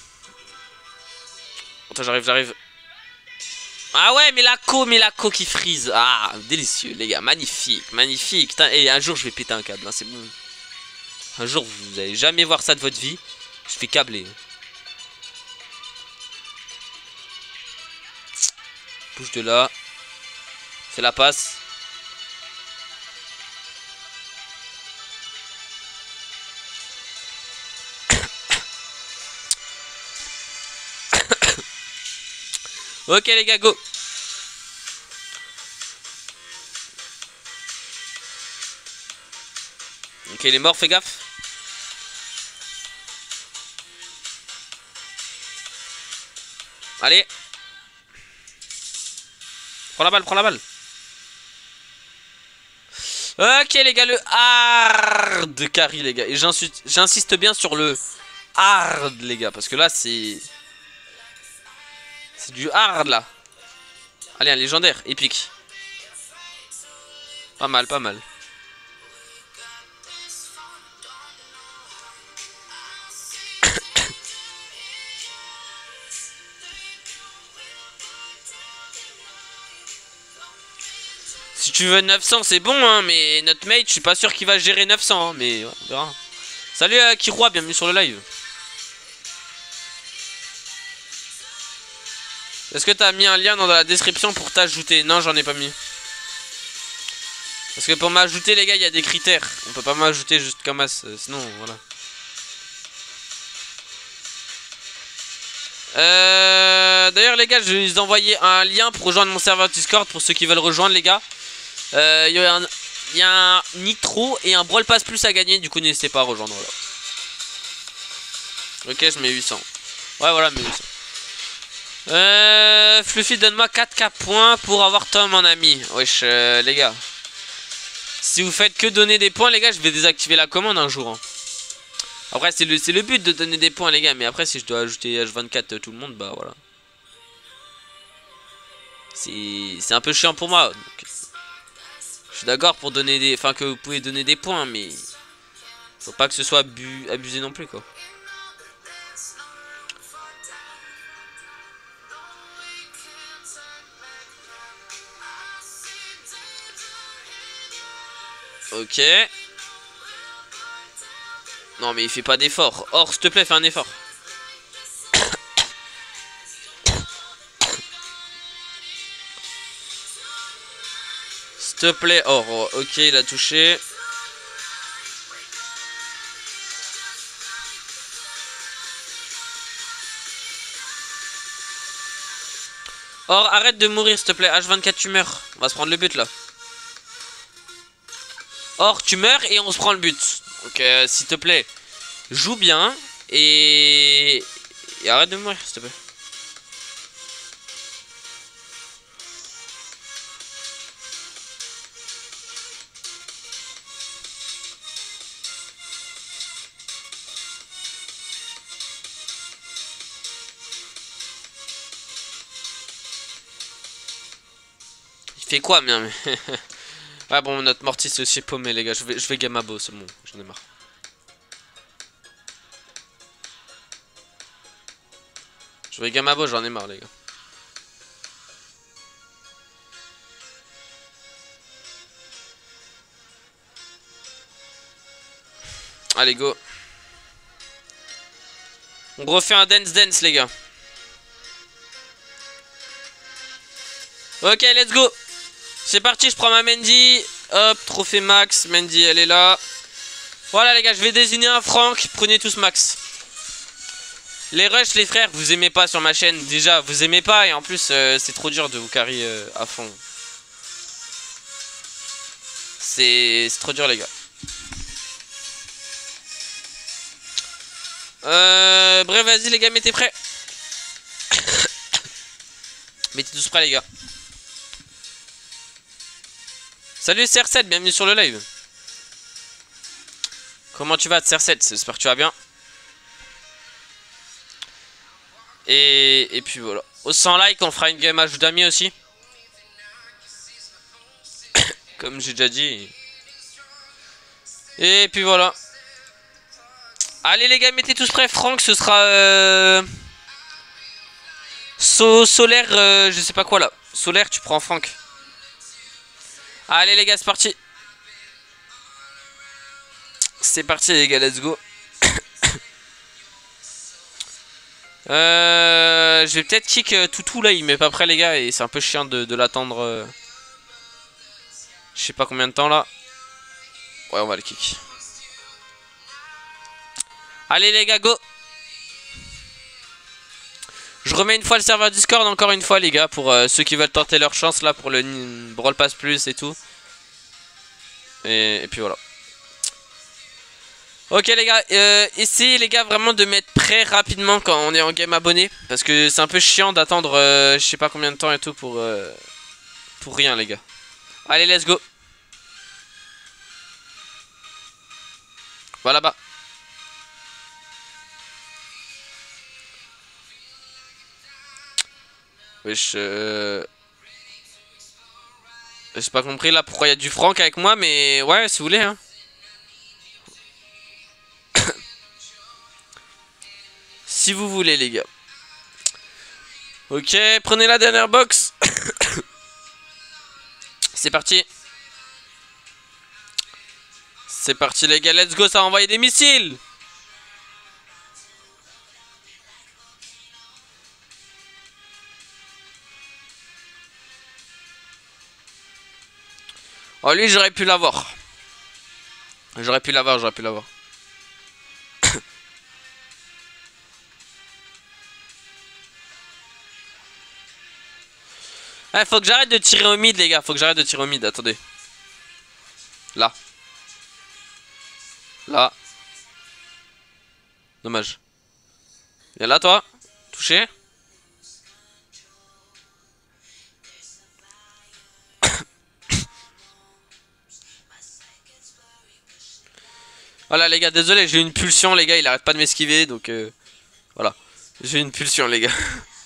A: Attends, j'arrive. Ah ouais, mais la co qui frise. Ah, délicieux, les gars. Magnifique, magnifique. Putain, et un jour, je vais péter un câble, hein, c'est bon. Un jour, vous allez jamais voir ça de votre vie. Je vais câbler. Bouge de là. C'est la passe. Ok les gars, go. Ok, il est mort, fais gaffe. Allez. Prends la balle, prends la balle. Ok les gars, le hard carry les gars. Et j'insiste bien sur le hard les gars. Parce que là c'est... C'est du hard là. Allez, un légendaire, épique. Pas mal, pas mal. Si tu veux 900 c'est bon hein, mais notre mate je suis pas sûr qu'il va gérer 900 hein, mais ouais, on verra. Salut Kiroi, bienvenue sur le live. Est-ce que t'as mis un lien dans la description pour t'ajouter? Non, j'en ai pas mis. Parce que pour m'ajouter les gars il y a des critères. On peut pas m'ajouter juste comme ça, sinon voilà. D'ailleurs les gars je vais vous envoyer un lien pour rejoindre mon serveur Discord pour ceux qui veulent rejoindre les gars. Il y a un Nitro et un Brawl Pass Plus à gagner, du coup n'hésitez pas à rejoindre là. Ok, je mets 800. Ouais voilà, mais 800. Fluffy, donne-moi 4K points pour avoir Tom en ami. Wesh les gars. Si vous faites que donner des points les gars, je vais désactiver la commande un jour hein. Après c'est le but de donner des points les gars. Mais après si je dois ajouter H24 tout le monde, bah voilà. C'est un peu chiant pour moi donc. Je suis d'accord pour donner des... Enfin que vous pouvez donner des points mais... Faut pas que ce soit abusé non plus quoi. Ok. Non mais il fait pas d'effort. Or s'il te plaît fais un effort. S'il te plaît. Or ok il a touché. Or arrête de mourir s'il te plaît. H24 tu meurs. On va se prendre le but là. Or tu meurs et on se prend le but. Donc s'il te plaît joue bien et arrête de mourir s'il te plaît. Il fait quoi bien mais... Ouais bon notre Mortis c'est aussi paumé les gars. Je vais Gamabo, c'est bon, j'en ai marre. Je vais Gamabo, j'en ai marre les gars. Allez go. On refait un dance les gars. Ok let's go. C'est parti, je prends ma Mandy. Hop, trophée max. Mandy, elle est là. Voilà les gars, je vais désigner un Franck. Prenez tous max. Les rushs, les frères, vous aimez pas sur ma chaîne. Déjà, vous aimez pas. Et en plus, c'est trop dur de vous carry à fond. C'est trop dur les gars. Bref, vas-y les gars, mettez prêts. Mettez tous prêts les gars. Salut CR7, bienvenue sur le live. Comment tu vas, CR7? J'espère que tu vas bien. Et puis voilà. Au 100 likes, on fera une game à jeu d'amis aussi. Comme j'ai déjà dit. Et puis voilà. Allez les gars, mettez tous prêts. Franck, ce sera... Solaire, je sais pas quoi là. Solaire, tu prends Franck. Allez les gars, c'est parti. C'est parti les gars, let's go. Je vais peut-être kick Toutou là, il met pas prêt les gars. Et c'est un peu chiant de l'attendre. Je sais pas combien de temps là. Ouais, on va le kick. Allez les gars, go. Je remets une fois le serveur Discord encore une fois les gars. Pour ceux qui veulent tenter leur chance là pour le Brawl Pass Plus et tout. Et puis voilà. Ok les gars, essayez les gars vraiment de mettre prêt rapidement quand on est en game abonné. Parce que c'est un peu chiant d'attendre je sais pas combien de temps et tout pour rien les gars. Allez let's go. Voilà là-bas. Wesh j'ai pas compris là pourquoi il y a du Franck avec moi, mais ouais si vous voulez hein. Si vous voulez les gars. Ok, prenez la dernière box. C'est parti. C'est parti les gars, let's go, ça a envoyé des missiles. Oh lui j'aurais pu l'avoir. J'aurais pu l'avoir. Eh, faut que j'arrête de tirer au mid les gars, faut que j'arrête de tirer au mid, attendez. Là. Là. Dommage. Viens là toi. Touché. Voilà les gars, désolé, j'ai une pulsion les gars, il arrête pas de m'esquiver donc voilà. J'ai une pulsion les gars.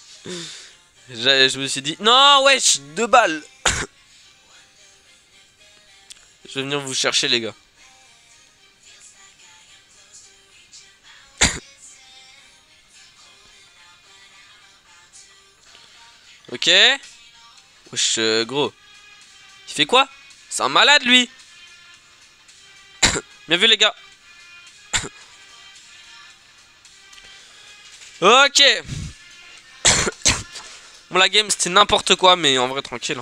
A: Je me suis dit, non wesh, 2 balles. Je vais venir vous chercher les gars. Ok. Wesh gros. Il fait quoi? C'est un malade lui. Bien vu les gars. Ok. Bon la game c'était n'importe quoi mais en vrai tranquille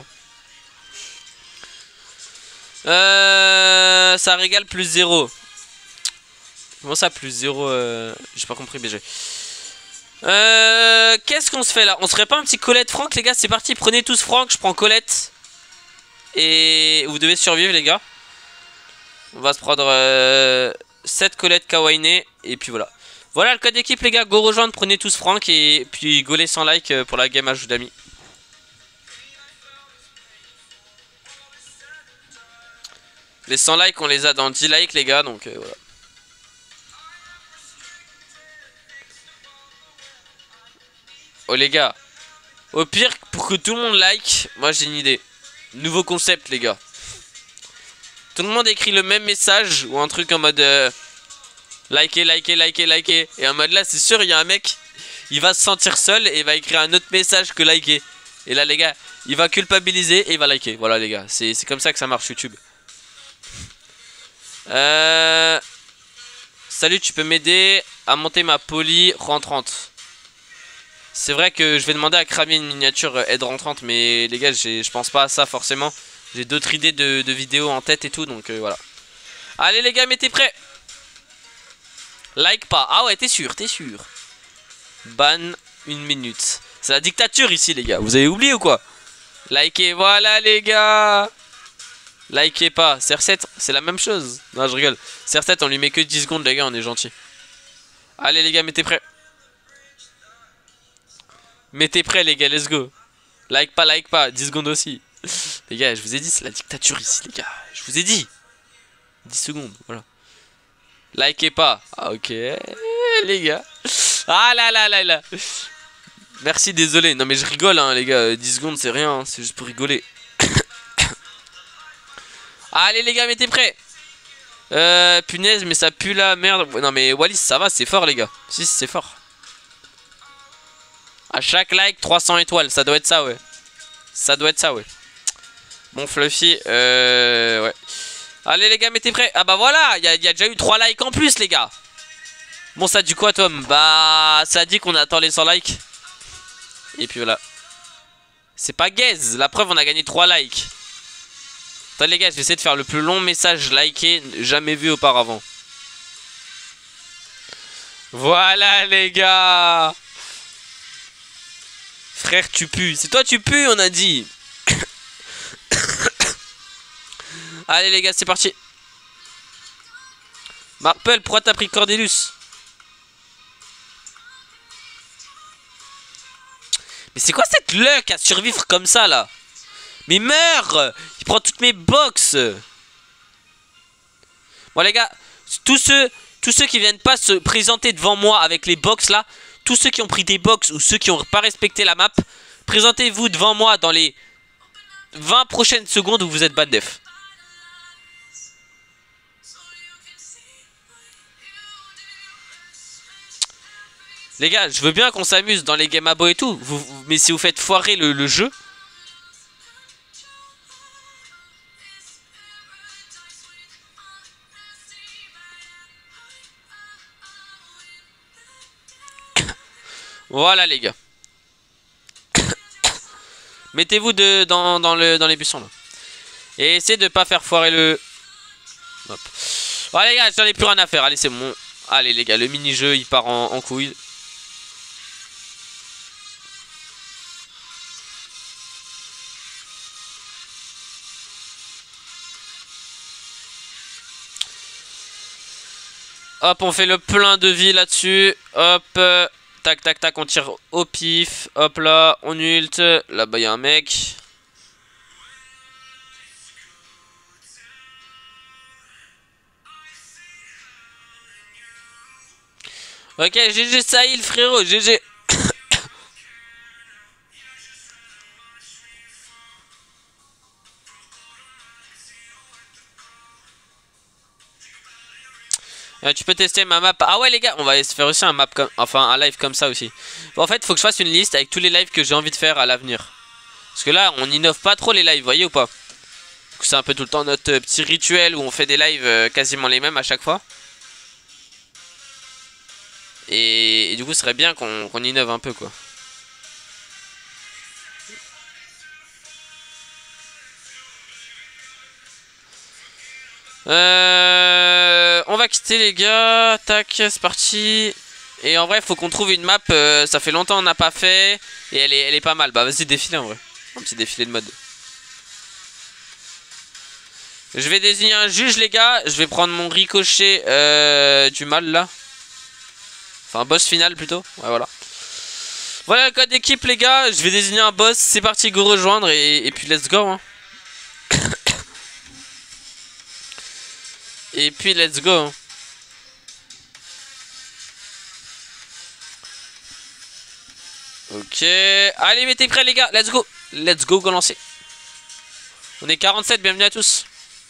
A: hein. Ça régale plus 0. Comment ça plus 0 j'ai pas compris BG. Qu'est-ce qu'on se fait là? On se ferait pas un petit Colette Franck les gars? C'est parti, prenez tous Franck, je prends Colette. Et vous devez survivre les gars. On va se prendre 7 Colette Kawaii. Et puis voilà. Voilà le code d'équipe les gars, go rejoindre, prenez tous Franck. Et puis go les 100 likes pour la game à jeu d'amis. Les 100 likes on les a dans 10 likes les gars, donc voilà. Oh les gars, au pire pour que tout le monde like, moi j'ai une idée. Nouveau concept les gars. Tout le monde écrit le même message ou un truc en mode likez. Et en mode là c'est sûr il y a un mec, il va se sentir seul et il va écrire un autre message que liker. Et là les gars, il va culpabiliser et il va liker. Voilà les gars, c'est comme ça que ça marche YouTube. Salut, tu peux m'aider à monter ma poly rentrante. C'est vrai que je vais demander à cramer une miniature aide rentrante, mais les gars, je pense pas à ça forcément. J'ai d'autres idées de vidéos en tête et tout, donc voilà. Allez les gars, mettez prêts. Like pas. Ah ouais, t'es sûr. Ban 1 minute. C'est la dictature ici les gars, vous avez oublié ou quoi? Likez, voilà les gars. Likez pas. CR7, c'est la même chose. Non, je rigole. CR7, on lui met que 10 secondes les gars, on est gentil. Allez les gars, mettez prêts. Mettez prêts les gars, let's go. Like pas, 10 secondes aussi. Les gars, je vous ai dit, c'est la dictature ici les gars. Je vous ai dit. 10 secondes, voilà. Likez pas. Ah, ok, les gars. Ah là là là là. Merci, désolé. Non mais je rigole hein les gars, 10 secondes c'est rien, hein. C'est juste pour rigoler. Allez les gars, mettez prêts. Punaise, mais ça pue la merde. Non mais Wallis, ça va, c'est fort les gars. Si, c'est fort. À chaque like, 300 étoiles, ça doit être ça, ouais. Ça doit être ça, ouais. Bon, Fluffy, ouais. Allez les gars, mettez prêts. Ah bah voilà, il y a déjà eu 3 likes en plus les gars. Bon, ça dit quoi Tom? Bah, ça dit qu'on attend les 100 likes. Et puis voilà. C'est pas gaze, la preuve on a gagné 3 likes. Attends les gars, je vais essayer de faire le plus long message liké jamais vu auparavant. Voilà les gars. Frère, tu pues. C'est toi tu pues, on a dit. Allez les gars, c'est parti. Marple, pourquoi t'as pris Cordelius? Mais c'est quoi cette luck à survivre comme ça là? Mais meurs! Il prend toutes mes box. Bon les gars, tous ceux qui viennent pas se présenter devant moi avec les box là, tous ceux qui ont pris des box ou ceux qui ont pas respecté la map, présentez-vous devant moi dans les 20 prochaines secondes où vous êtes bad def. Les gars, je veux bien qu'on s'amuse dans les game abo et tout, mais si vous faites foirer le jeu... Voilà les gars. Mettez-vous dans les buissons là. Et essayez de pas faire foirer le... Hop. Voilà les gars, j'en ai plus rien à faire. Allez, c'est bon. Allez les gars, le mini-jeu il part en couille. Hop, on fait le plein de vie là-dessus. Hop, tac, tac, tac, on tire au pif. Hop là, on ult. Là-bas, il y a un mec. Ok, GG Sahil, frérot, GG. Tu peux tester ma map. Ah ouais les gars, on va se faire aussi un map comme, enfin un live comme ça aussi. Bon, en fait, faut que je fasse une liste avec tous les lives que j'ai envie de faire à l'avenir. Parce que là, on innove pas trop les lives, voyez ou pas? C'est un peu tout le temps notre petit rituel où on fait des lives quasiment les mêmes à chaque fois. Et du coup, ce serait bien qu'on innove un peu quoi. On va quitter les gars. Tac, c'est parti. Et en vrai, faut qu'on trouve une map. Ça fait longtemps qu'on n'a pas fait. Et elle est pas mal. Bah vas-y, défilé en vrai. Un petit défilé de mode. Je vais désigner un juge les gars. Je vais prendre mon ricochet du mal là. Enfin boss final plutôt. Ouais voilà. Voilà le code d'équipe les gars. Je vais désigner un boss. C'est parti, go rejoindre. Et puis let's go hein. Et puis let's go hein. Ok. Allez, mettez prêts les gars. Let's go. Let's go, go lancer. On est 47, bienvenue à tous.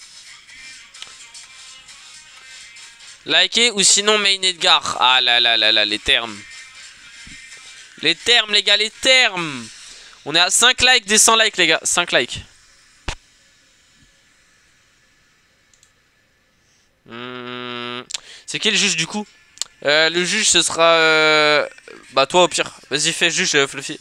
A: Likez ou sinon main Edgar. Ah là là là là, les termes. Les termes les gars, les termes. On est à 5 likes des 100 likes les gars. 5 likes. C'est qui le juge du coup? Le juge ce sera... Bah toi au pire. Vas-y fais juge Fluffy.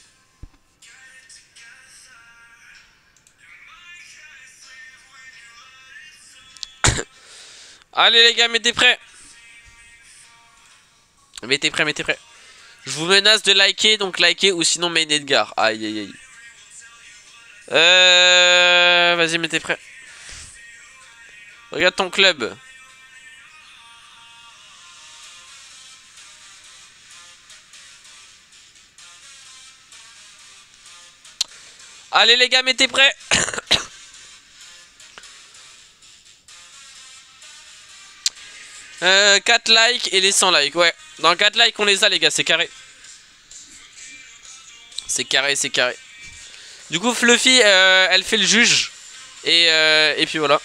A: Allez les gars, mettez prêts. Mettez prêts, mettez prêts. Je vous menace de liker, donc likez ou sinon main Edgar. Aïe aïe aïe. Vas-y, mettez prêts. Regarde ton club. Allez les gars, mettez prêts. 4 likes et les 100 likes. Ouais, dans 4 likes on les a les gars, c'est carré. C'est carré, c'est carré. Du coup Fluffy elle fait le juge. Et puis voilà.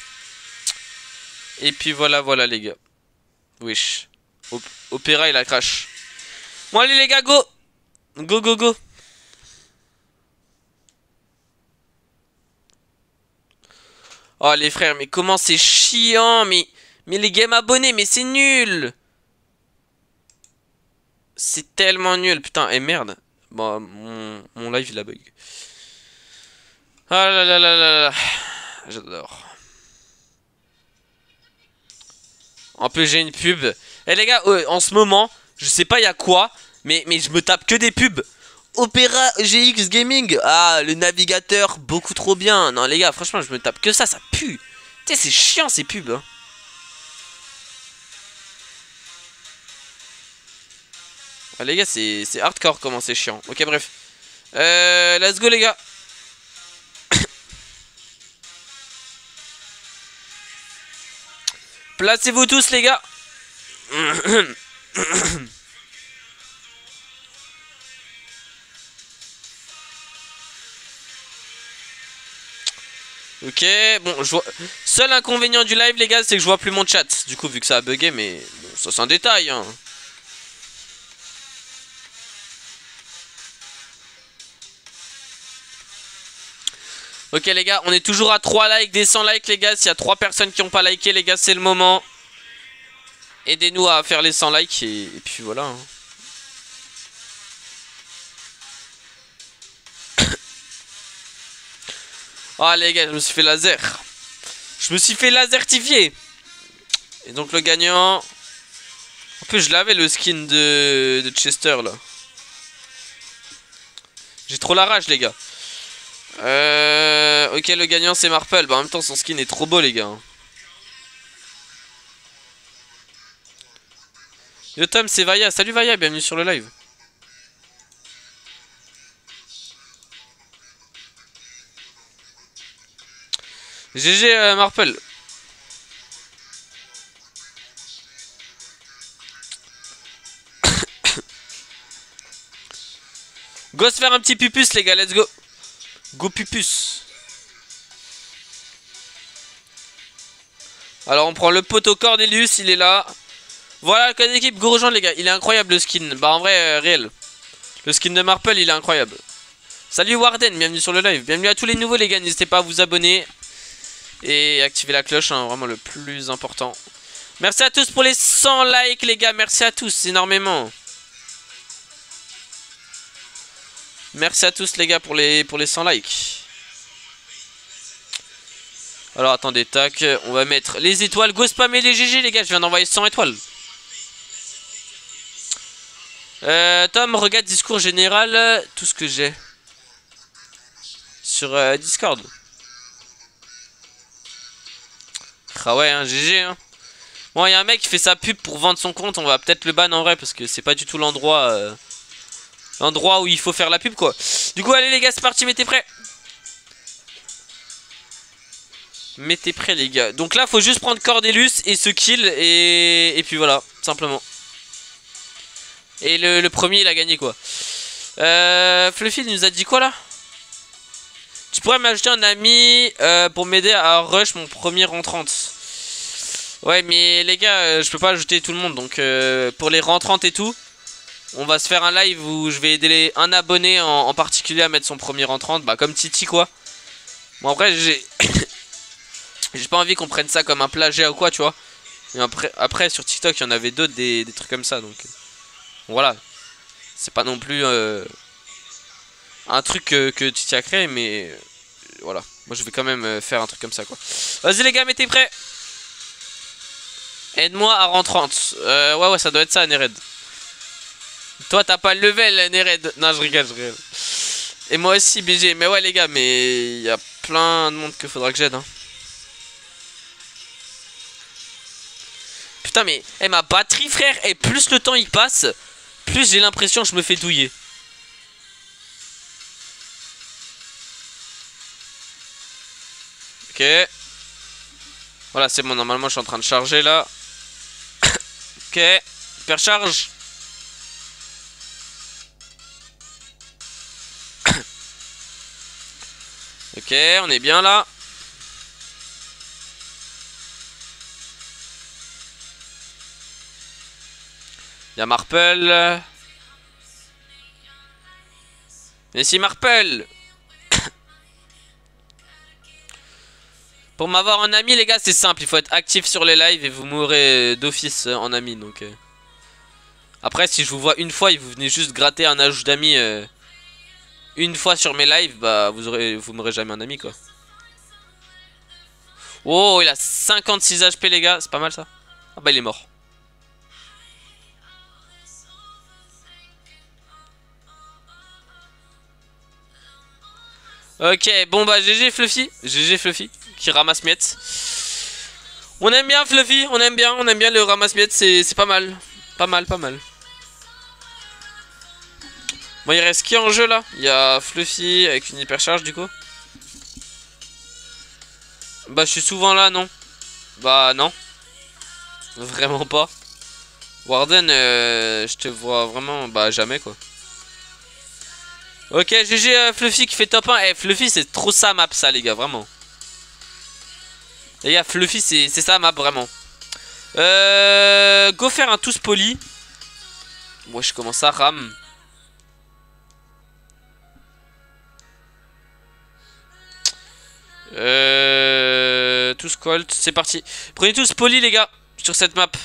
A: Et puis voilà les gars. Wesh. Opéra il a crash. Bon allez les gars, go. Go go go. Oh les frères, mais comment c'est chiant. Mais les games abonnés, mais c'est nul. C'est tellement nul. Putain, et merde. Bon, mon live il a bug. Ah là là là là là. J'adore. En plus j'ai une pub. Eh les gars, en ce moment, je sais pas il y a quoi, mais je me tape que des pubs. Opera GX Gaming. Ah, le navigateur, beaucoup trop bien. Non les gars, franchement, je me tape que ça pue. Tu sais, c'est chiant ces pubs. Hein. Ah, les gars, c'est hardcore comment c'est chiant. Ok, bref. Let's go les gars. Placez-vous tous les gars. Ok, bon, je vois... Seul inconvénient du live, les gars, c'est que je vois plus mon chat. Du coup, vu que ça a bugué, mais bon, ça c'est un détail. Hein. Ok, les gars, on est toujours à 3 likes, des 100 likes, les gars. S'il y a 3 personnes qui n'ont pas liké, les gars, c'est le moment. Aidez-nous à faire les 100 likes et puis voilà. Hein. Ah les gars, je me suis fait laser. Je me suis fait lasertifier. Et donc le gagnant... En plus je l'avais le skin de Chester là. J'ai trop la rage les gars. Ok, le gagnant c'est Marple. Bah, en même temps son skin est trop beau les gars. Yo Tom, c'est Vaya. Salut Vaya, bienvenue sur le live. GG Marple. Go se faire un petit pupus les gars, let's go. Go pupus. Alors on prend le poteau Cordelius, il est là. Voilà le code d'équipe, go rejoindre les gars. Il est incroyable le skin. Bah en vrai, réel. Le skin de Marple, il est incroyable. Salut Warden, bienvenue sur le live. Bienvenue à tous les nouveaux les gars, n'hésitez pas à vous abonner. Et activer la cloche, hein, vraiment le plus important. Merci à tous pour les 100 likes les gars, merci à tous énormément. Merci à tous les gars pour les 100 likes. Alors attendez, tac, on va mettre les étoiles. Go spammer les GG les gars, je viens d'envoyer 100 étoiles. Tom, regarde discours général, tout ce que j'ai. Sur Discord. Ah ouais, hein, GG hein. Bon, il y a un mec qui fait sa pub pour vendre son compte, on va peut-être le ban en vrai parce que c'est pas du tout l'endroit où il faut faire la pub quoi. Du coup, allez les gars, c'est parti, mettez prêts. Mettez prêts les gars. Donc là, faut juste prendre Cordelius et ce kill et puis voilà, simplement. Et le premier, il a gagné quoi. Fluffy il nous a dit quoi là? Tu pourrais m'ajouter un ami pour m'aider à rush mon premier rentrantes. Ouais mais les gars je peux pas ajouter tout le monde. Donc pour les rentrantes et tout, on va se faire un live où je vais aider un abonné en particulier à mettre son premier rentrante. Bah comme Titi quoi. Bon après j'ai j'ai pas envie qu'on prenne ça comme un plagiat ou quoi tu vois. Et après sur TikTok il y en avait d'autres des trucs comme ça. Donc voilà. C'est pas non plus un truc que Titi a créé mais... Voilà, moi je vais quand même faire un truc comme ça quoi. Vas-y les gars, mettez prêts. Aide-moi à rentrante. Ouais ça doit être ça Nered. Toi t'as pas le level Nered. Non je rigole, Et moi aussi BG. Mais ouais les gars, mais il y a plein de monde qu'il faudra que j'aide hein. Putain mais ma batterie frère. Et plus le temps il passe, plus j'ai l'impression que je me fais douiller. Ok. Voilà, c'est bon, normalement je suis en train de charger là. Ok, hypercharge. Ok, on est bien là. Il y a Marple. Mais si Marple. Pour m'avoir en ami, les gars, c'est simple. Il faut être actif sur les lives et vous mourrez d'office en ami. Donc, après, si je vous vois une fois et vous venez juste gratter un ajout d'amis une fois sur mes lives, bah vous m'aurez jamais un ami, quoi. Oh, il a 56 HP, les gars. C'est pas mal, ça. Ah bah, il est mort. Ok, bon bah GG Fluffy. GG Fluffy qui ramasse miettes. On aime bien Fluffy, on aime bien le ramasse miettes, c'est pas mal. Pas mal. Bon, il reste qui en jeu là? Il y a Fluffy avec une hypercharge du coup. Bah je suis souvent là, non? Bah non. Vraiment pas. Warden, je te vois vraiment, bah jamais quoi. Ok, GG Fluffy qui fait top 1. Eh, Fluffy, c'est trop sa map, ça, les gars, vraiment. Les gars, Fluffy, c'est sa map, vraiment. Go faire un tous poli. Moi, je commence à ram. Tous colt, c'est parti. Prenez tous poli, les gars, sur cette map.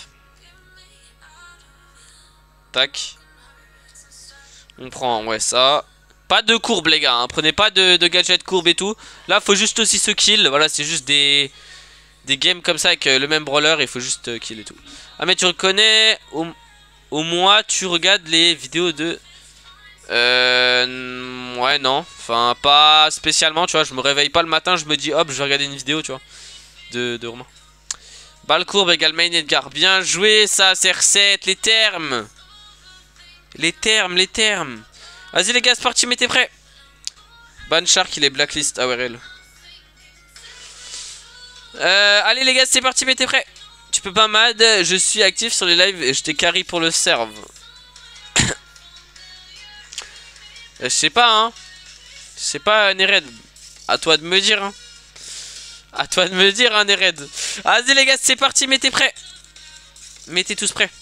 A: Tac. On prend, ouais, ça. Pas de courbe les gars, hein. Prenez pas de gadget courbe et tout. Là faut juste aussi se kill. Voilà, c'est juste des games comme ça avec le même brawler. Il faut juste kill et tout. Ah mais tu reconnais au moins tu regardes les vidéos de... Ouais non. Enfin pas spécialement tu vois. Je me réveille pas le matin, je me dis hop je vais regarder une vidéo tu vois. De Romain. Balle courbe égale main Edgar. Bien joué ça CR7. Les termes. Les termes. Vas-y les gars, c'est parti, mettez prêts. Ban Shark, il est blacklist AWRL. Allez les gars, c'est parti, mettez prêts. Tu peux pas mad, je suis actif sur les lives et je t'ai carry pour le serve. Je sais pas, hein. Je sais pas, Nered. À toi de me dire, hein. À toi de me dire, hein, Nered. Vas-y les gars, c'est parti, mettez prêts. Mettez tous prêts.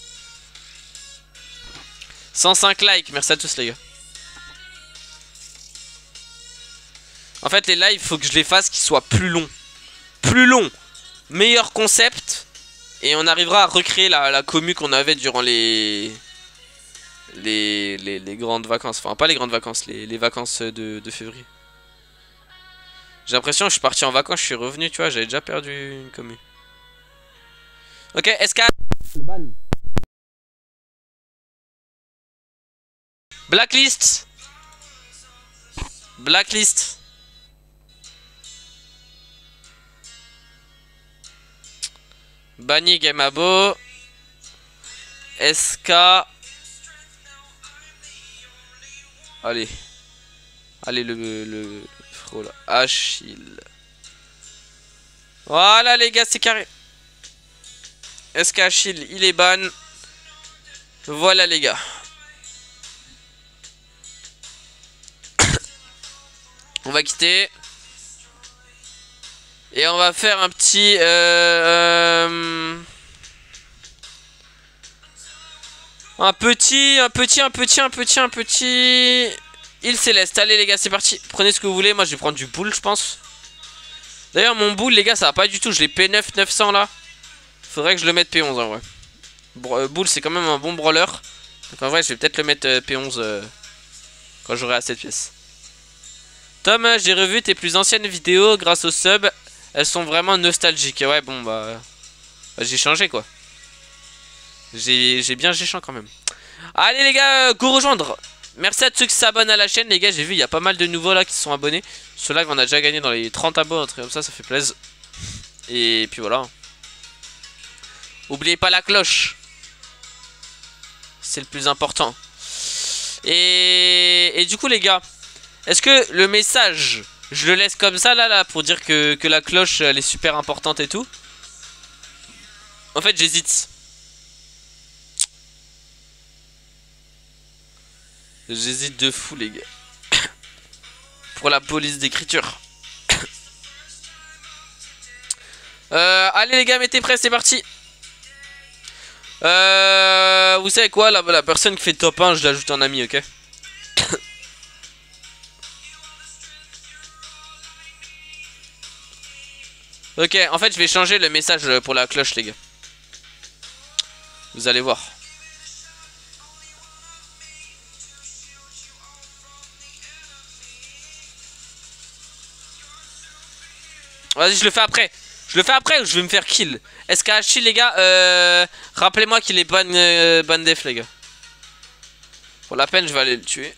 A: 105 likes, merci à tous les gars. En fait les lives faut que je les fasse qu'ils soient plus longs. Plus longs. Meilleur concept. Et on arrivera à recréer la commu qu'on avait durant les grandes vacances. Enfin pas les grandes vacances, les vacances de février. J'ai l'impression que je suis parti en vacances, je suis revenu, tu vois, j'avais déjà perdu une commu. Ok, SK. Blacklist. Blacklist. Banni Gamabo. SK. Allez. Allez le frérot là. Achille. Voilà les gars, c'est carré. SK Achille, il est ban. Voilà les gars. On va quitter. Et on va faire un petit... Un petit... Île Céleste. Allez les gars, c'est parti. Prenez ce que vous voulez. Moi je vais prendre du boule, je pense. D'ailleurs mon boule les gars, ça va pas du tout. Je l'ai P9 900 là. Faudrait que je le mette P11 en vrai. Boule c'est quand même un bon brawler. Donc en vrai je vais peut-être le mettre P11 quand j'aurai assez de pièces. Tom, j'ai revu tes plus anciennes vidéos grâce au sub. Elles sont vraiment nostalgiques. Ouais, bon, bah j'ai changé, quoi. J'ai bien géchant, quand même. Allez, les gars, go rejoindre. Merci à tous ceux qui s'abonnent à la chaîne, les gars. J'ai vu, il y a pas mal de nouveaux, là, qui se sont abonnés. Ce live, on a déjà gagné dans les 30 abos, un truc comme ça fait plaisir. Et puis, voilà. Oubliez pas la cloche. C'est le plus important. Et du coup, les gars... Est-ce que le message, je le laisse comme ça là pour dire que la cloche elle est super importante et tout? En fait j'hésite. J'hésite de fou les gars. Pour la police d'écriture. Allez les gars, mettez prêts, c'est parti. Vous savez quoi, la personne qui fait top 1, je l'ajoute en ami, ok. Ok, en fait je vais changer le message pour la cloche les gars. Vous allez voir. Vas-y, je le fais après. Je le fais après ou je vais me faire kill. SKHI les gars, rappelez-moi qu'il est ban def les gars. Pour la peine je vais aller le tuer.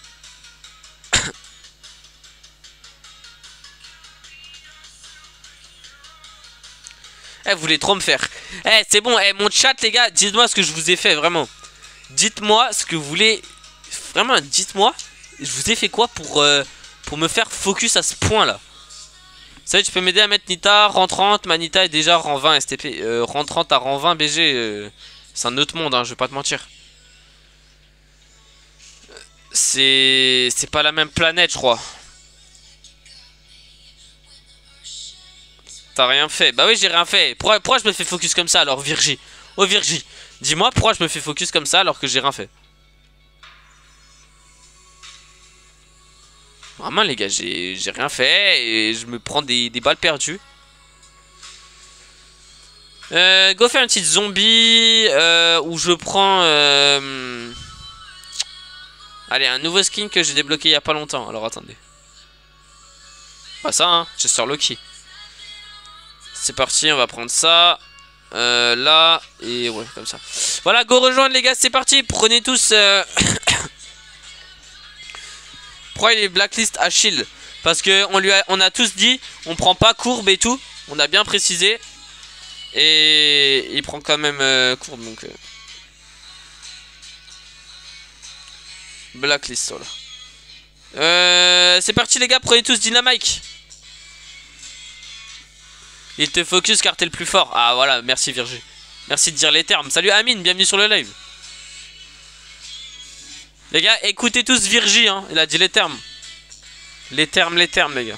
A: Eh, vous voulez trop me faire. Eh, c'est bon, mon chat les gars, dites-moi ce que je vous ai fait vraiment. Dites-moi ce que vous voulez. Vraiment, dites-moi. Je vous ai fait quoi pour me faire focus à ce point là. Ça y est, tu peux m'aider à mettre Nita, rang 30, ma Nita est déjà rang 20 STP. Rang 30 à rang 20 BG, c'est un autre monde, hein, je vais pas te mentir. C'est pas la même planète, je crois. T'as rien fait. Bah oui, j'ai rien fait. Pourquoi je me fais focus comme ça alors, Virgie? Oh Virgie, dis-moi pourquoi je me fais focus comme ça alors que j'ai rien fait. Vraiment les gars, j'ai rien fait et je me prends des balles perdues. Go faire une petite zombie où je prends allez, un nouveau skin que j'ai débloqué il y a pas longtemps. Alors attendez. Pas ça hein, Chester Loki. C'est parti, on va prendre ça. Là et ouais, comme ça. Voilà, go rejoindre les gars, c'est parti. Prenez tous pourquoi il est blacklist Achille? Parce que on a tous dit on prend pas courbe et tout. On a bien précisé. Et il prend quand même courbe donc blacklist voilà. C'est parti les gars, prenez tous Dynamite. Il te focus car t'es le plus fort. Ah voilà, merci Virgie. Merci de dire les termes. Salut Amine, bienvenue sur le live. Les gars, écoutez tous Virgie, hein. Il a dit les termes. Les termes, les gars.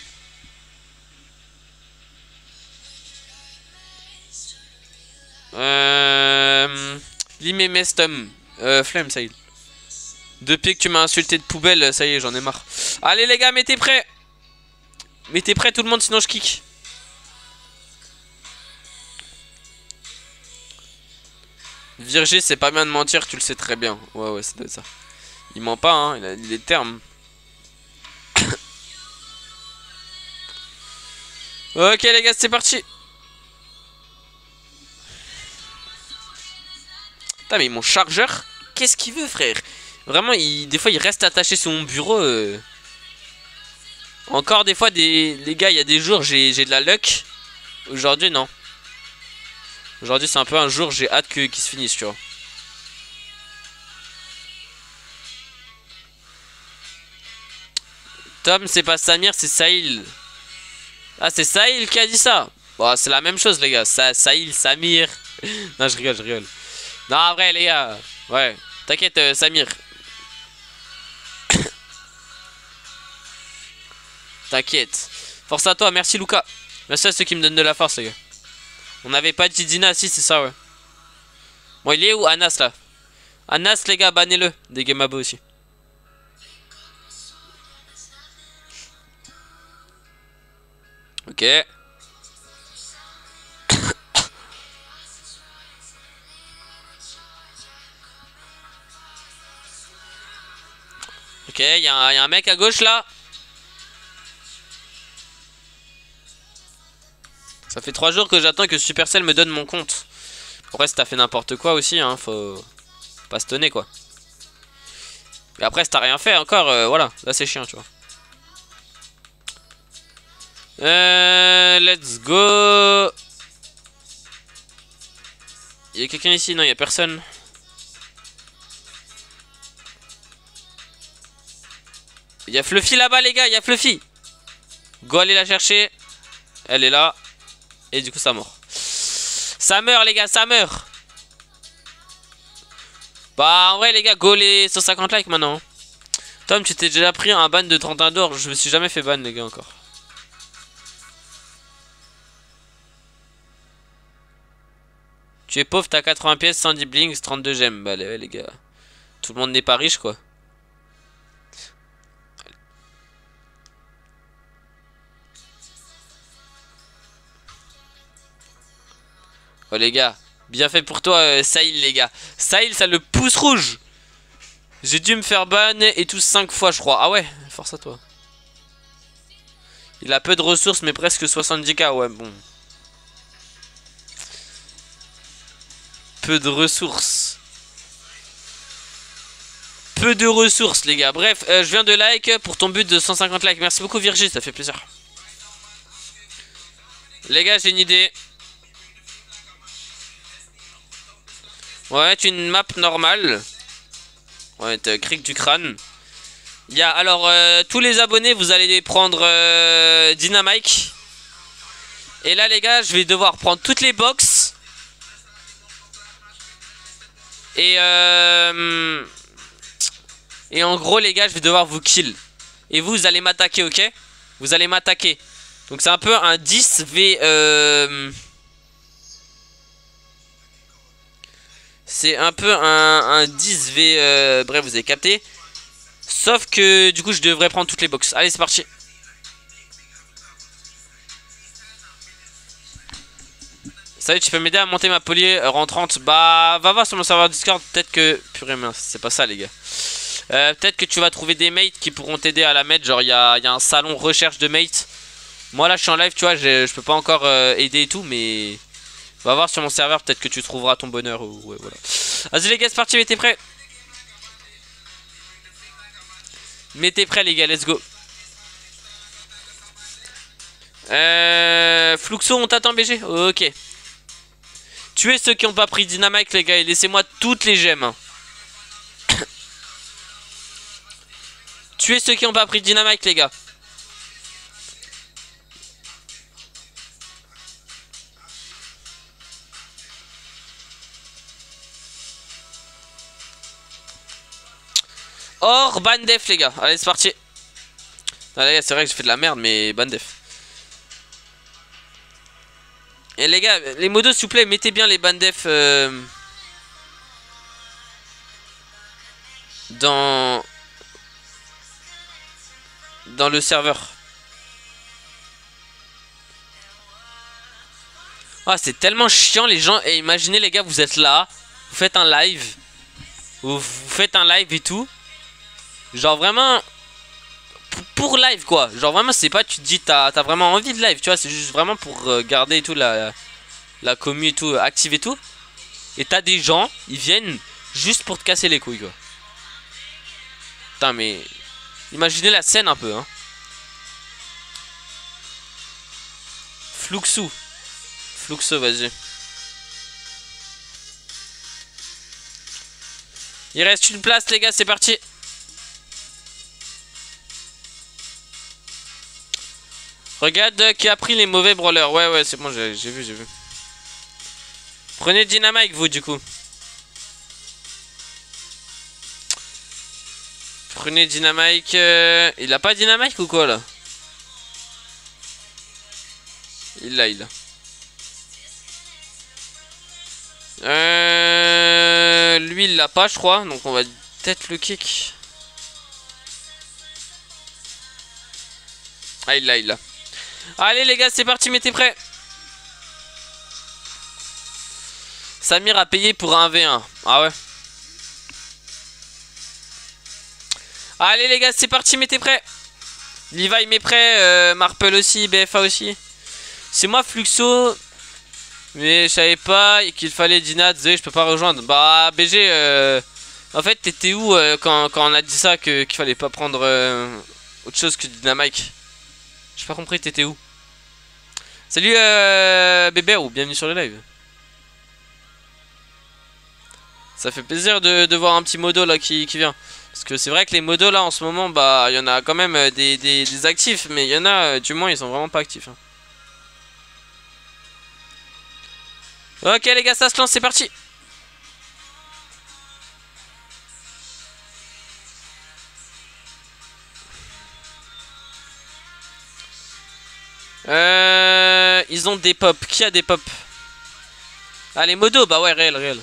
A: Limemestum. Flemme, ça y est. Depuis que tu m'as insulté de poubelle, ça y est, j'en ai marre. Allez les gars, mettez prêts. Mettez prêts tout le monde, sinon je kick. Virgie, c'est pas bien de mentir, tu le sais très bien. Ouais, ouais, c'est ça. Il ment pas, hein, il a dit les termes. Ok les gars, c'est parti. Putain, mais mon chargeur, qu'est-ce qu'il veut, frère? Vraiment, des fois, il reste attaché sur mon bureau. Encore des fois, les gars, il y a des jours, j'ai de la luck. Aujourd'hui, non. Aujourd'hui, c'est un peu un jour, j'ai hâte qu'il se finisse, tu vois. Tom, c'est pas Samir, c'est Sahil. Ah, c'est Sahil qui a dit ça. Bon, c'est la même chose, les gars. Sahil, Samir. Non, je rigole, je rigole. Non, en vrai, les gars. Ouais, t'inquiète, Samir. T'inquiète. Force à toi, merci Lucas. Merci à ceux qui me donnent de la force, les gars. On n'avait pas dit Dina, si, c'est ça, ouais. Bon, il est où Anas, là? Anas, les gars, bannez-le. Des Gamabo aussi. Ok. Ok, il y a un mec à gauche, là. Ça fait 3 jours que j'attends que Supercell me donne mon compte. Après, si t'as fait n'importe quoi aussi, hein, faut pas se tonner, quoi. Mais après, si t'as rien fait encore, voilà. Là, c'est chiant, tu vois. Let's go. Il y a quelqu'un ici? Non, il y a personne. Il y a Fluffy là-bas, les gars, il y a Fluffy. Go aller la chercher. Elle est là. Et du coup, ça meurt. Ça meurt, les gars, ça meurt. Bah, en vrai, les gars, go les 150 likes maintenant. Tom, tu t'es déjà pris un ban de 31 d'or. Je me suis jamais fait ban, les gars, encore. Tu es pauvre, t'as 80 pièces, 110 blinks, 32 gemmes. Bah, les gars. Tout le monde n'est pas riche, quoi. Oh, les gars. Bien fait pour toi, Saïl, les gars. Saïl, ça le pouce rouge. J'ai dû me faire ban et tout 5 fois, je crois. Ah ouais, force à toi. Il a peu de ressources, mais presque 70k. Ouais, bon. Peu de ressources. Peu de ressources, les gars. Bref, je viens de like pour ton but de 150 likes. Merci beaucoup, Virgile, ça fait plaisir. Les gars, j'ai une idée. Ouais, une map normale. Ouais, cric du crâne. Il y a alors tous les abonnés, vous allez les prendre Dynamike. Et là, les gars, je vais devoir prendre toutes les box. Et en gros, les gars, je vais devoir vous kill. Et vous allez m'attaquer, ok? Vous allez m'attaquer. Donc c'est un peu un 10v... C'est un peu un 10v... bref, vous avez capté. Sauf que du coup, je devrais prendre toutes les box. Allez, c'est parti. Salut, tu peux m'aider à monter ma polier rentrante? Bah, va voir sur mon serveur Discord. Peut-être que... Purée mince, c'est pas ça, les gars. Peut-être que tu vas trouver des mates qui pourront t'aider à la mettre. Genre, il y a un salon recherche de mates. Moi, là, je suis en live, tu vois. Je peux pas encore aider et tout, mais... Va voir sur mon serveur. Peut-être que tu trouveras ton bonheur. Ouais, voilà. Vas-y, les gars, c'est parti. Mettez prêts. Mettez prêts, les gars. Let's go. Fluxo, on t'attend, BG. Ok. Tuez ceux qui n'ont pas pris Dynamite, les gars. Et laissez-moi toutes les gemmes. Tuez ceux qui n'ont pas pris Dynamite, les gars. Or, ban def, les gars. Allez, c'est parti. Ah, les gars, c'est vrai que j'ai fait de la merde, mais ban def. Et les gars, les modos, s'il vous plaît, mettez bien les ban def dans le serveur. Ah, c'est tellement chiant, les gens. Et imaginez, les gars, vous êtes là, vous faites un live. Vous faites un live et tout. Genre vraiment pour live, quoi. Genre vraiment, c'est pas, tu te dis t'as vraiment envie de live, tu vois. C'est juste vraiment pour garder et tout la commu et tout active et tout. Et t'as des gens, ils viennent juste pour te casser les couilles, quoi. Putain, mais imaginez la scène un peu, hein. Fluxo, vas-y. Il reste une place, les gars, c'est parti. Regarde qui a pris les mauvais brawlers. Ouais, c'est bon, j'ai vu. Prenez Dynamite, vous, du coup. Prenez Dynamite. Il a pas Dynamite ou quoi, là? Il l'a. Lui, il l'a pas, je crois. Donc, on va peut-être le kick. Ah, il l'a. Allez, les gars, c'est parti, mettez prêts. Samir a payé pour un V1. Ah ouais. Allez, les gars, c'est parti, mettez prêts. Levi met prêt. Marple aussi, BFA aussi. C'est moi, Fluxo. Mais je savais pas qu'il fallait Dina. Désolé, je peux pas rejoindre. Bah, BG, en fait, t'étais où quand on a dit ça qu'il fallait pas prendre autre chose que Dynamite? J'ai pas compris, t'étais où? Salut bébé, ou bienvenue sur le live. Ça fait plaisir de voir un petit modo là qui vient. Parce que c'est vrai que les modos là en ce moment, bah il y en a quand même des actifs. Mais il y en a, du moins ils sont vraiment pas actifs, hein. Ok les gars, ça se lance, c'est parti. « Ils ont des pop. Qui a des pop? Ah, les modos, bah ouais, réel, réel.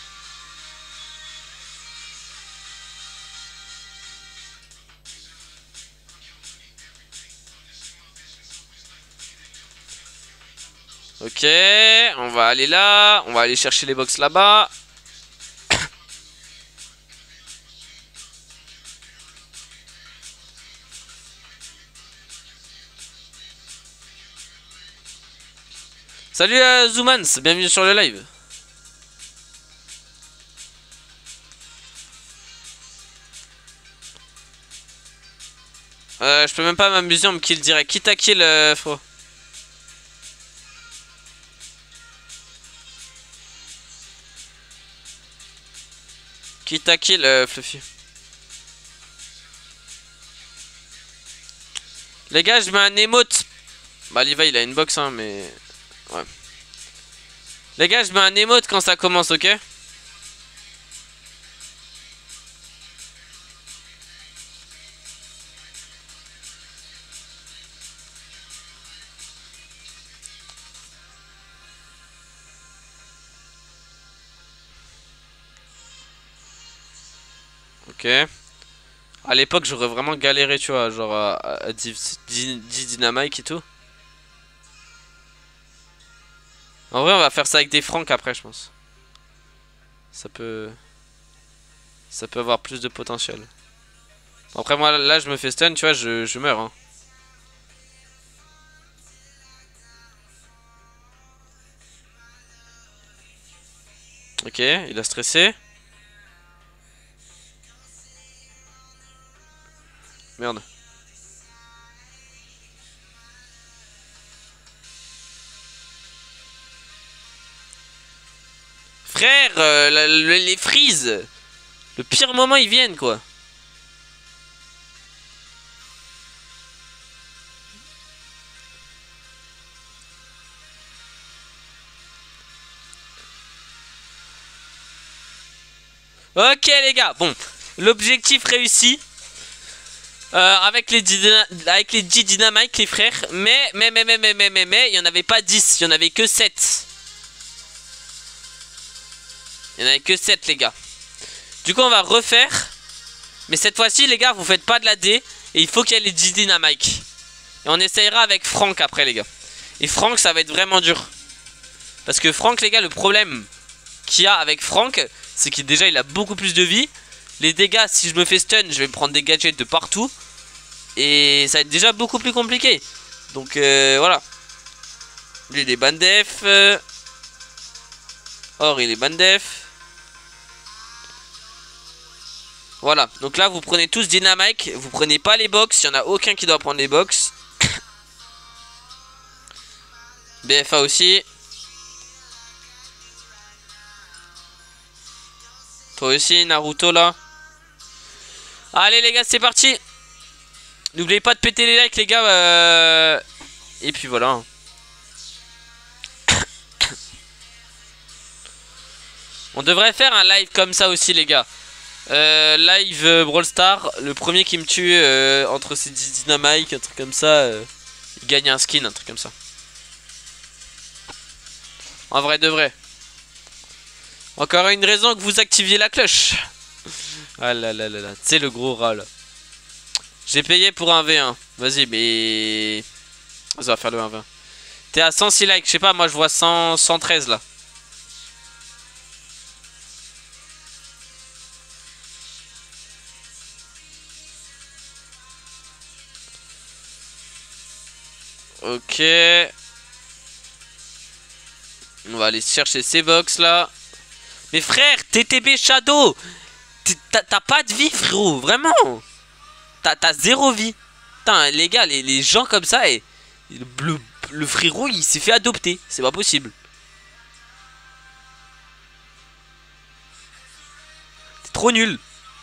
A: Ok, on va aller là. On va aller chercher les box là-bas. Salut Zoomans, bienvenue sur le live. Je peux même pas m'amuser, on me kill direct. Qui t'a kill, Fro? Qui t'a kill, Fluffy? Les gars, je mets un emote. Bah, Levi, il a une box, hein, mais... Ouais. Les gars, je mets un emote quand ça commence, ok? Ok. À l'époque, j'aurais vraiment galéré, tu vois, genre à 10 dynamite et tout. En vrai, on va faire ça avec des francs après, je pense. Ça peut avoir plus de potentiel. Bon, après, moi, là, je me fais stun, tu vois, je meurs, hein. Ok, il a stressé. Merde. Frère, les freeze. Le pire moment, ils viennent, quoi. Ok, les gars, bon. L'objectif réussi. Avec les 10 dynamites, les frères. Mais, il n'y en avait pas 10. Il n'y en avait que 7. Il n'y en avait que 7, les gars. Du coup, on va refaire. Mais cette fois-ci, les gars, vous faites pas de la D. Et il faut qu'il y ait les 10 dynamites. Et on essayera avec Franck après, les gars. Et Franck, ça va être vraiment dur. Parce que Franck, les gars, le problème qu'il y a avec Franck, c'est qu'il déjà, il a beaucoup plus de vie. Les dégâts, si je me fais stun, je vais me prendre des gadgets de partout. Et ça va être déjà beaucoup plus compliqué. Donc, voilà. Lui, il est ban def. Or, il est ban def. Voilà, donc là vous prenez tous dynamite, vous prenez pas les box, il n'y en a aucun qui doit prendre les box. BFA aussi. Toi aussi Naruto là. Allez les gars, c'est parti. N'oubliez pas de péter les likes les gars. Et puis voilà. On devrait faire un live comme ça aussi les gars. Live Brawl Stars, le premier qui me tue entre ces 10 dynamites, un truc comme ça, il gagne un skin, un truc comme ça. En vrai de vrai. Encore une raison que vous activiez la cloche. Ah là là là là, c'est le gros rat là. J'ai payé pour un V1. Vas-y, mais... Ça va faire le 1v1. T'es à 106 likes, je sais pas, moi je vois 113 là. Ok. On va aller chercher ces box là. Mais frère, TTB Shadow, t'as pas de vie frérot, vraiment. T'as zéro vie. Putain les gars, les gens comme ça, et le frérot il s'est fait adopter. C'est pas possible. C'est trop nul.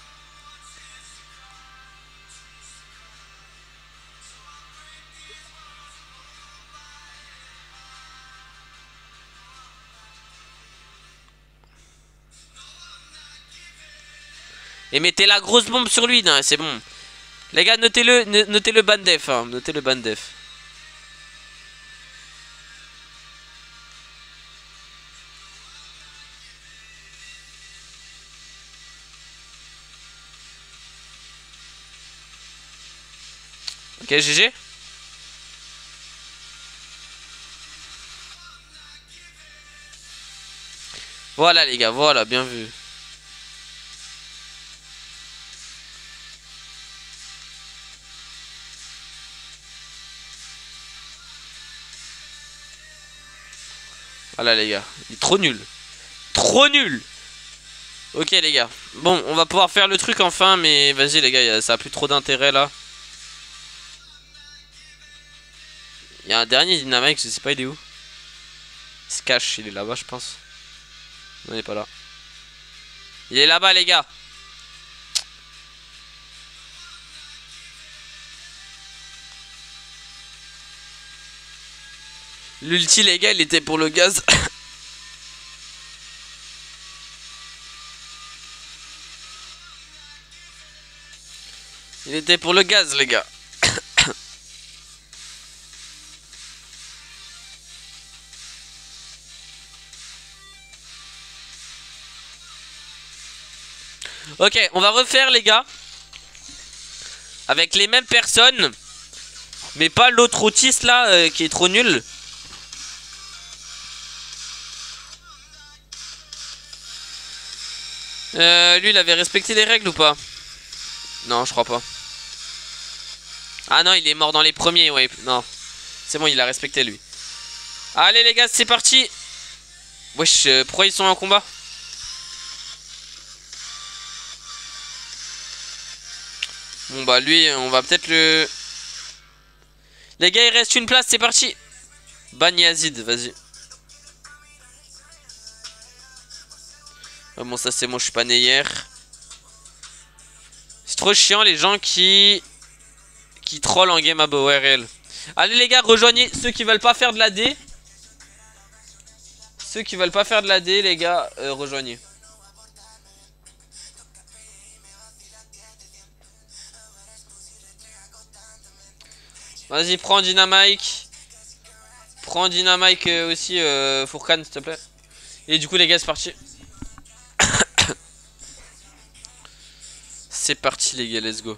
A: Et mettez la grosse bombe sur lui, c'est bon. Les gars, notez le ban def, hein. Notez le ban def. Ok, GG. Voilà les gars, voilà, bien vu. Voilà les gars, il est trop nul. Trop nul. Ok les gars, bon on va pouvoir faire le truc enfin, mais vas-y les gars, ça a plus trop d'intérêt là. Il y a un dernier dynamite, je sais pas il est où. Il se cache, il est là-bas je pense. Non il est pas là. Il est là-bas les gars. L'ulti les gars il était pour le gaz. Il était pour le gaz les gars. Ok, on va refaire les gars. Avec les mêmes personnes. Mais pas l'autre autiste là qui est trop nul. Lui il avait respecté les règles ou pas? Non je crois pas. Ah non il est mort dans les premiers, ouais. Non. C'est bon il a respecté lui. Allez les gars c'est parti. Wesh pourquoi ils sont en combat? Bon bah lui on va peut-être le... Les gars il reste une place, c'est parti. Ban Yazid, vas-y. Ah bon ça c'est moi, je suis pas né hier. C'est trop chiant les gens qui trollent en game à BORL. Allez les gars rejoignez ceux qui veulent pas faire de l'AD. Ceux qui veulent pas faire de l'AD les gars rejoignez. Vas-y prends Dynamite. Prends Dynamite aussi Fourkan s'il te plaît. Et du coup les gars c'est parti. C'est parti les gars, let's go.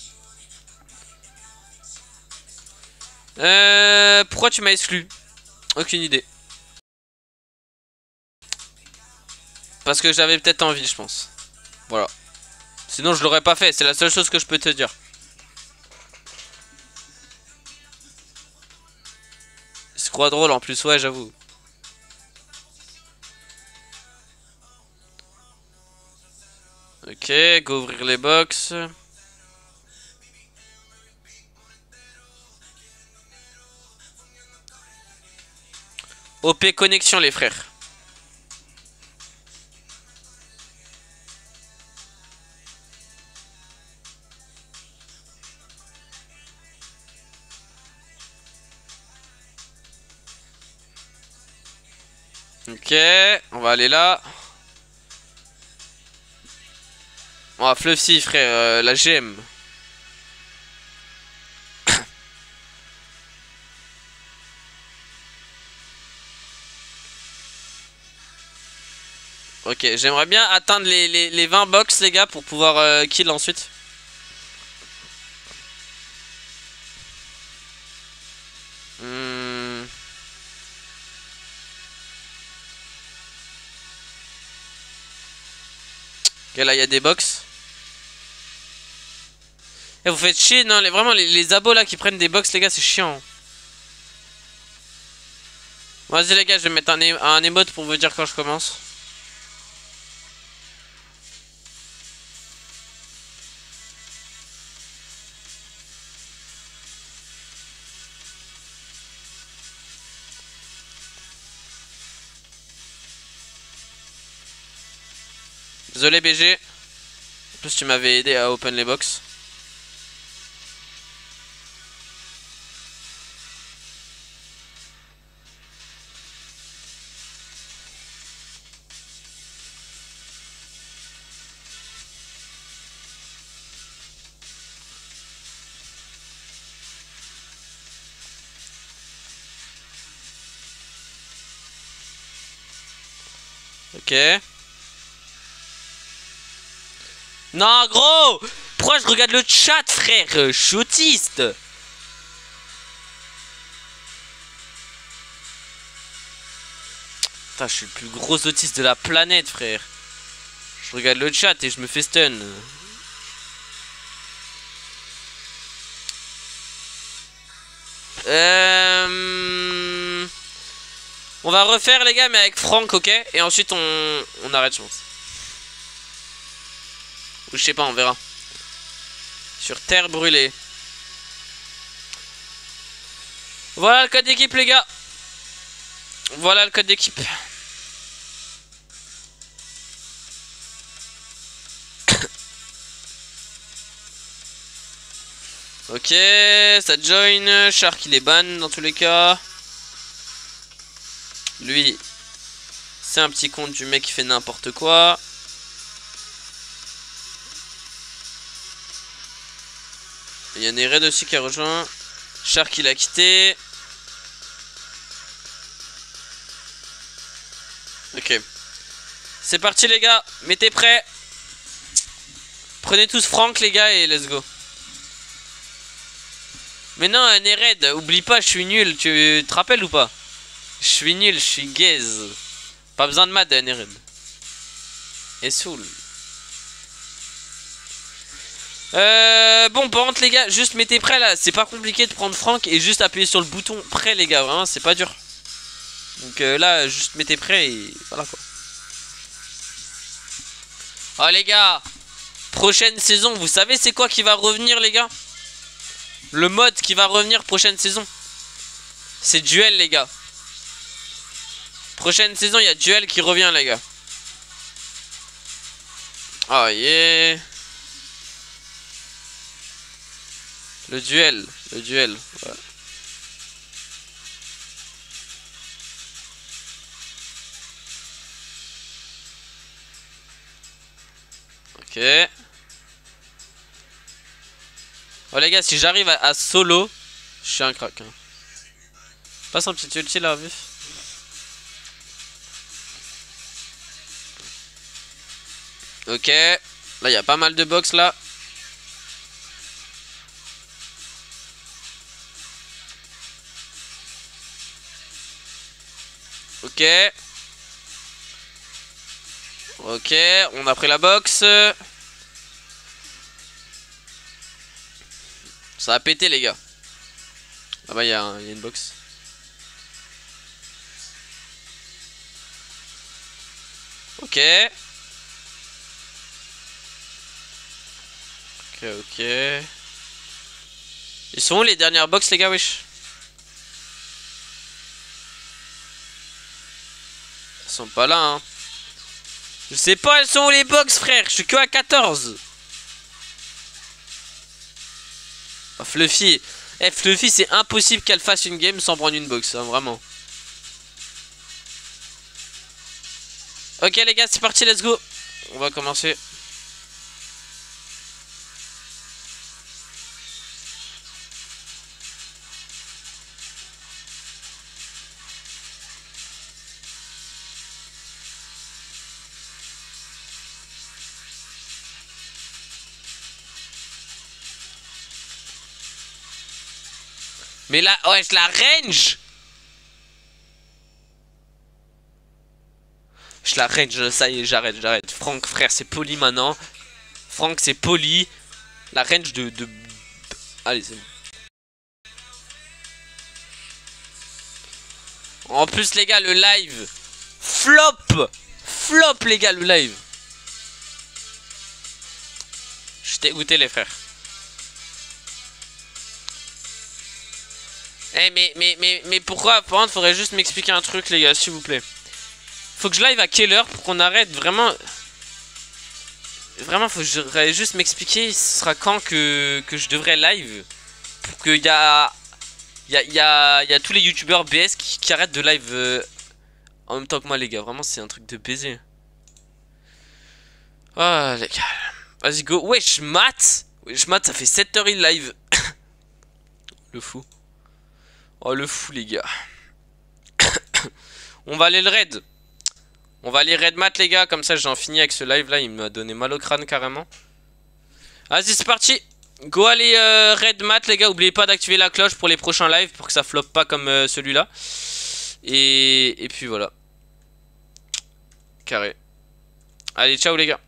A: Pourquoi tu m'as exclu? Aucune idée. Parce que j'avais peut-être envie je pense. Voilà. Sinon je l'aurais pas fait, c'est la seule chose que je peux te dire. C'est quoi drôle en plus, ouais j'avoue. Ok, go ouvrir les box. OP connexion les frères. Ok, on va aller là. Oh, Fluffy frère, la GM. Ok, j'aimerais bien atteindre les 20 box les gars pour pouvoir kill ensuite. Ok là il y a des box. Et vous faites chier, non, vraiment les abos là qui prennent des box les gars c'est chiant. Vas-y les gars je vais mettre un emote pour vous dire quand je commence. Désolé BG. En plus tu m'avais aidé à open les box. Ok. Non gros, pourquoi je regarde le chat frère? Je suis autiste. Putain, je suis le plus gros autiste de la planète, frère. Je regarde le chat et je me fais stun. On va refaire les gars mais avec Franck, ok. Et ensuite on arrête je pense. Ou je sais pas, on verra. Sur terre brûlée. Voilà le code d'équipe les gars. Voilà le code d'équipe. Ok, ça join. Shark il est ban dans tous les cas. Lui, c'est un petit compte du mec qui fait n'importe quoi. Il y a Nered aussi qui a rejoint. Shark il a quitté. Ok. C'est parti les gars, mettez prêts. Prenez tous Franck les gars et let's go. Mais non, Nered, oublie pas, je suis nul, tu te rappelles ou pas? Je suis nul, je suis gaze. Pas besoin de mad, Nered. Et soul. Bon, par contre, les gars, juste mettez prêts là. C'est pas compliqué de prendre Franck et juste appuyer sur le bouton prêt, les gars. Vraiment, c'est pas dur. Donc là, juste mettez prêts et voilà quoi. Oh, les gars, prochaine saison, vous savez c'est quoi qui va revenir, les gars? Le mode qui va revenir prochaine saison, c'est duel, les gars. Prochaine saison, il y a duel qui revient, les gars. Oh yeah. Le duel. Ouais. Ok. Oh les gars, si j'arrive à solo, je suis un crack. Hein. Passe un petit ulti là, vif. Ok. Là, il y a pas mal de box là. Ok. Ok, on a pris la box. Ça a pété les gars. Ah bah il y a une box. Ok. Ok. Ils sont où les dernières box les gars, wesh? Elles sont pas là hein. Je sais pas elles sont où les box frère. Je suis que à 14. Oh, Fluffy. Eh Fluffy c'est impossible qu'elle fasse une game sans prendre une box hein, vraiment. Ok les gars c'est parti, let's go. On va commencer. Mais là, ouais, je la range. Je la range, ça y est, j'arrête. Franck, frère, c'est poli maintenant. Franck, c'est poli. La range de... Allez, c'est bon. En plus, les gars, le live. Flop. Flop, les gars, le live. Je suis dégoûté, les frères. Eh mais pourquoi? Par contre faudrait juste m'expliquer un truc les gars s'il vous plaît. Faut que je live à quelle heure pour qu'on arrête vraiment? Vraiment faut que je juste m'expliquer ce sera quand que je devrais live. Pour qu'il y a tous les youtubeurs BS qui arrêtent de live en même temps que moi les gars. Vraiment c'est un truc de baiser. Oh les gars. Vas-y go. Wesh Matt. Wesh Matt ça fait 7h il live. Le fou. Oh le fou les gars. On va aller le raid. On va aller raid mat les gars. Comme ça j'en finis avec ce live là. Il m'a donné mal au crâne carrément. Vas-y c'est parti. Go aller raid mat les gars. Oubliez pas d'activer la cloche pour les prochains lives. Pour que ça floppe pas comme celui-là. Et puis voilà. Carré. Allez, ciao les gars.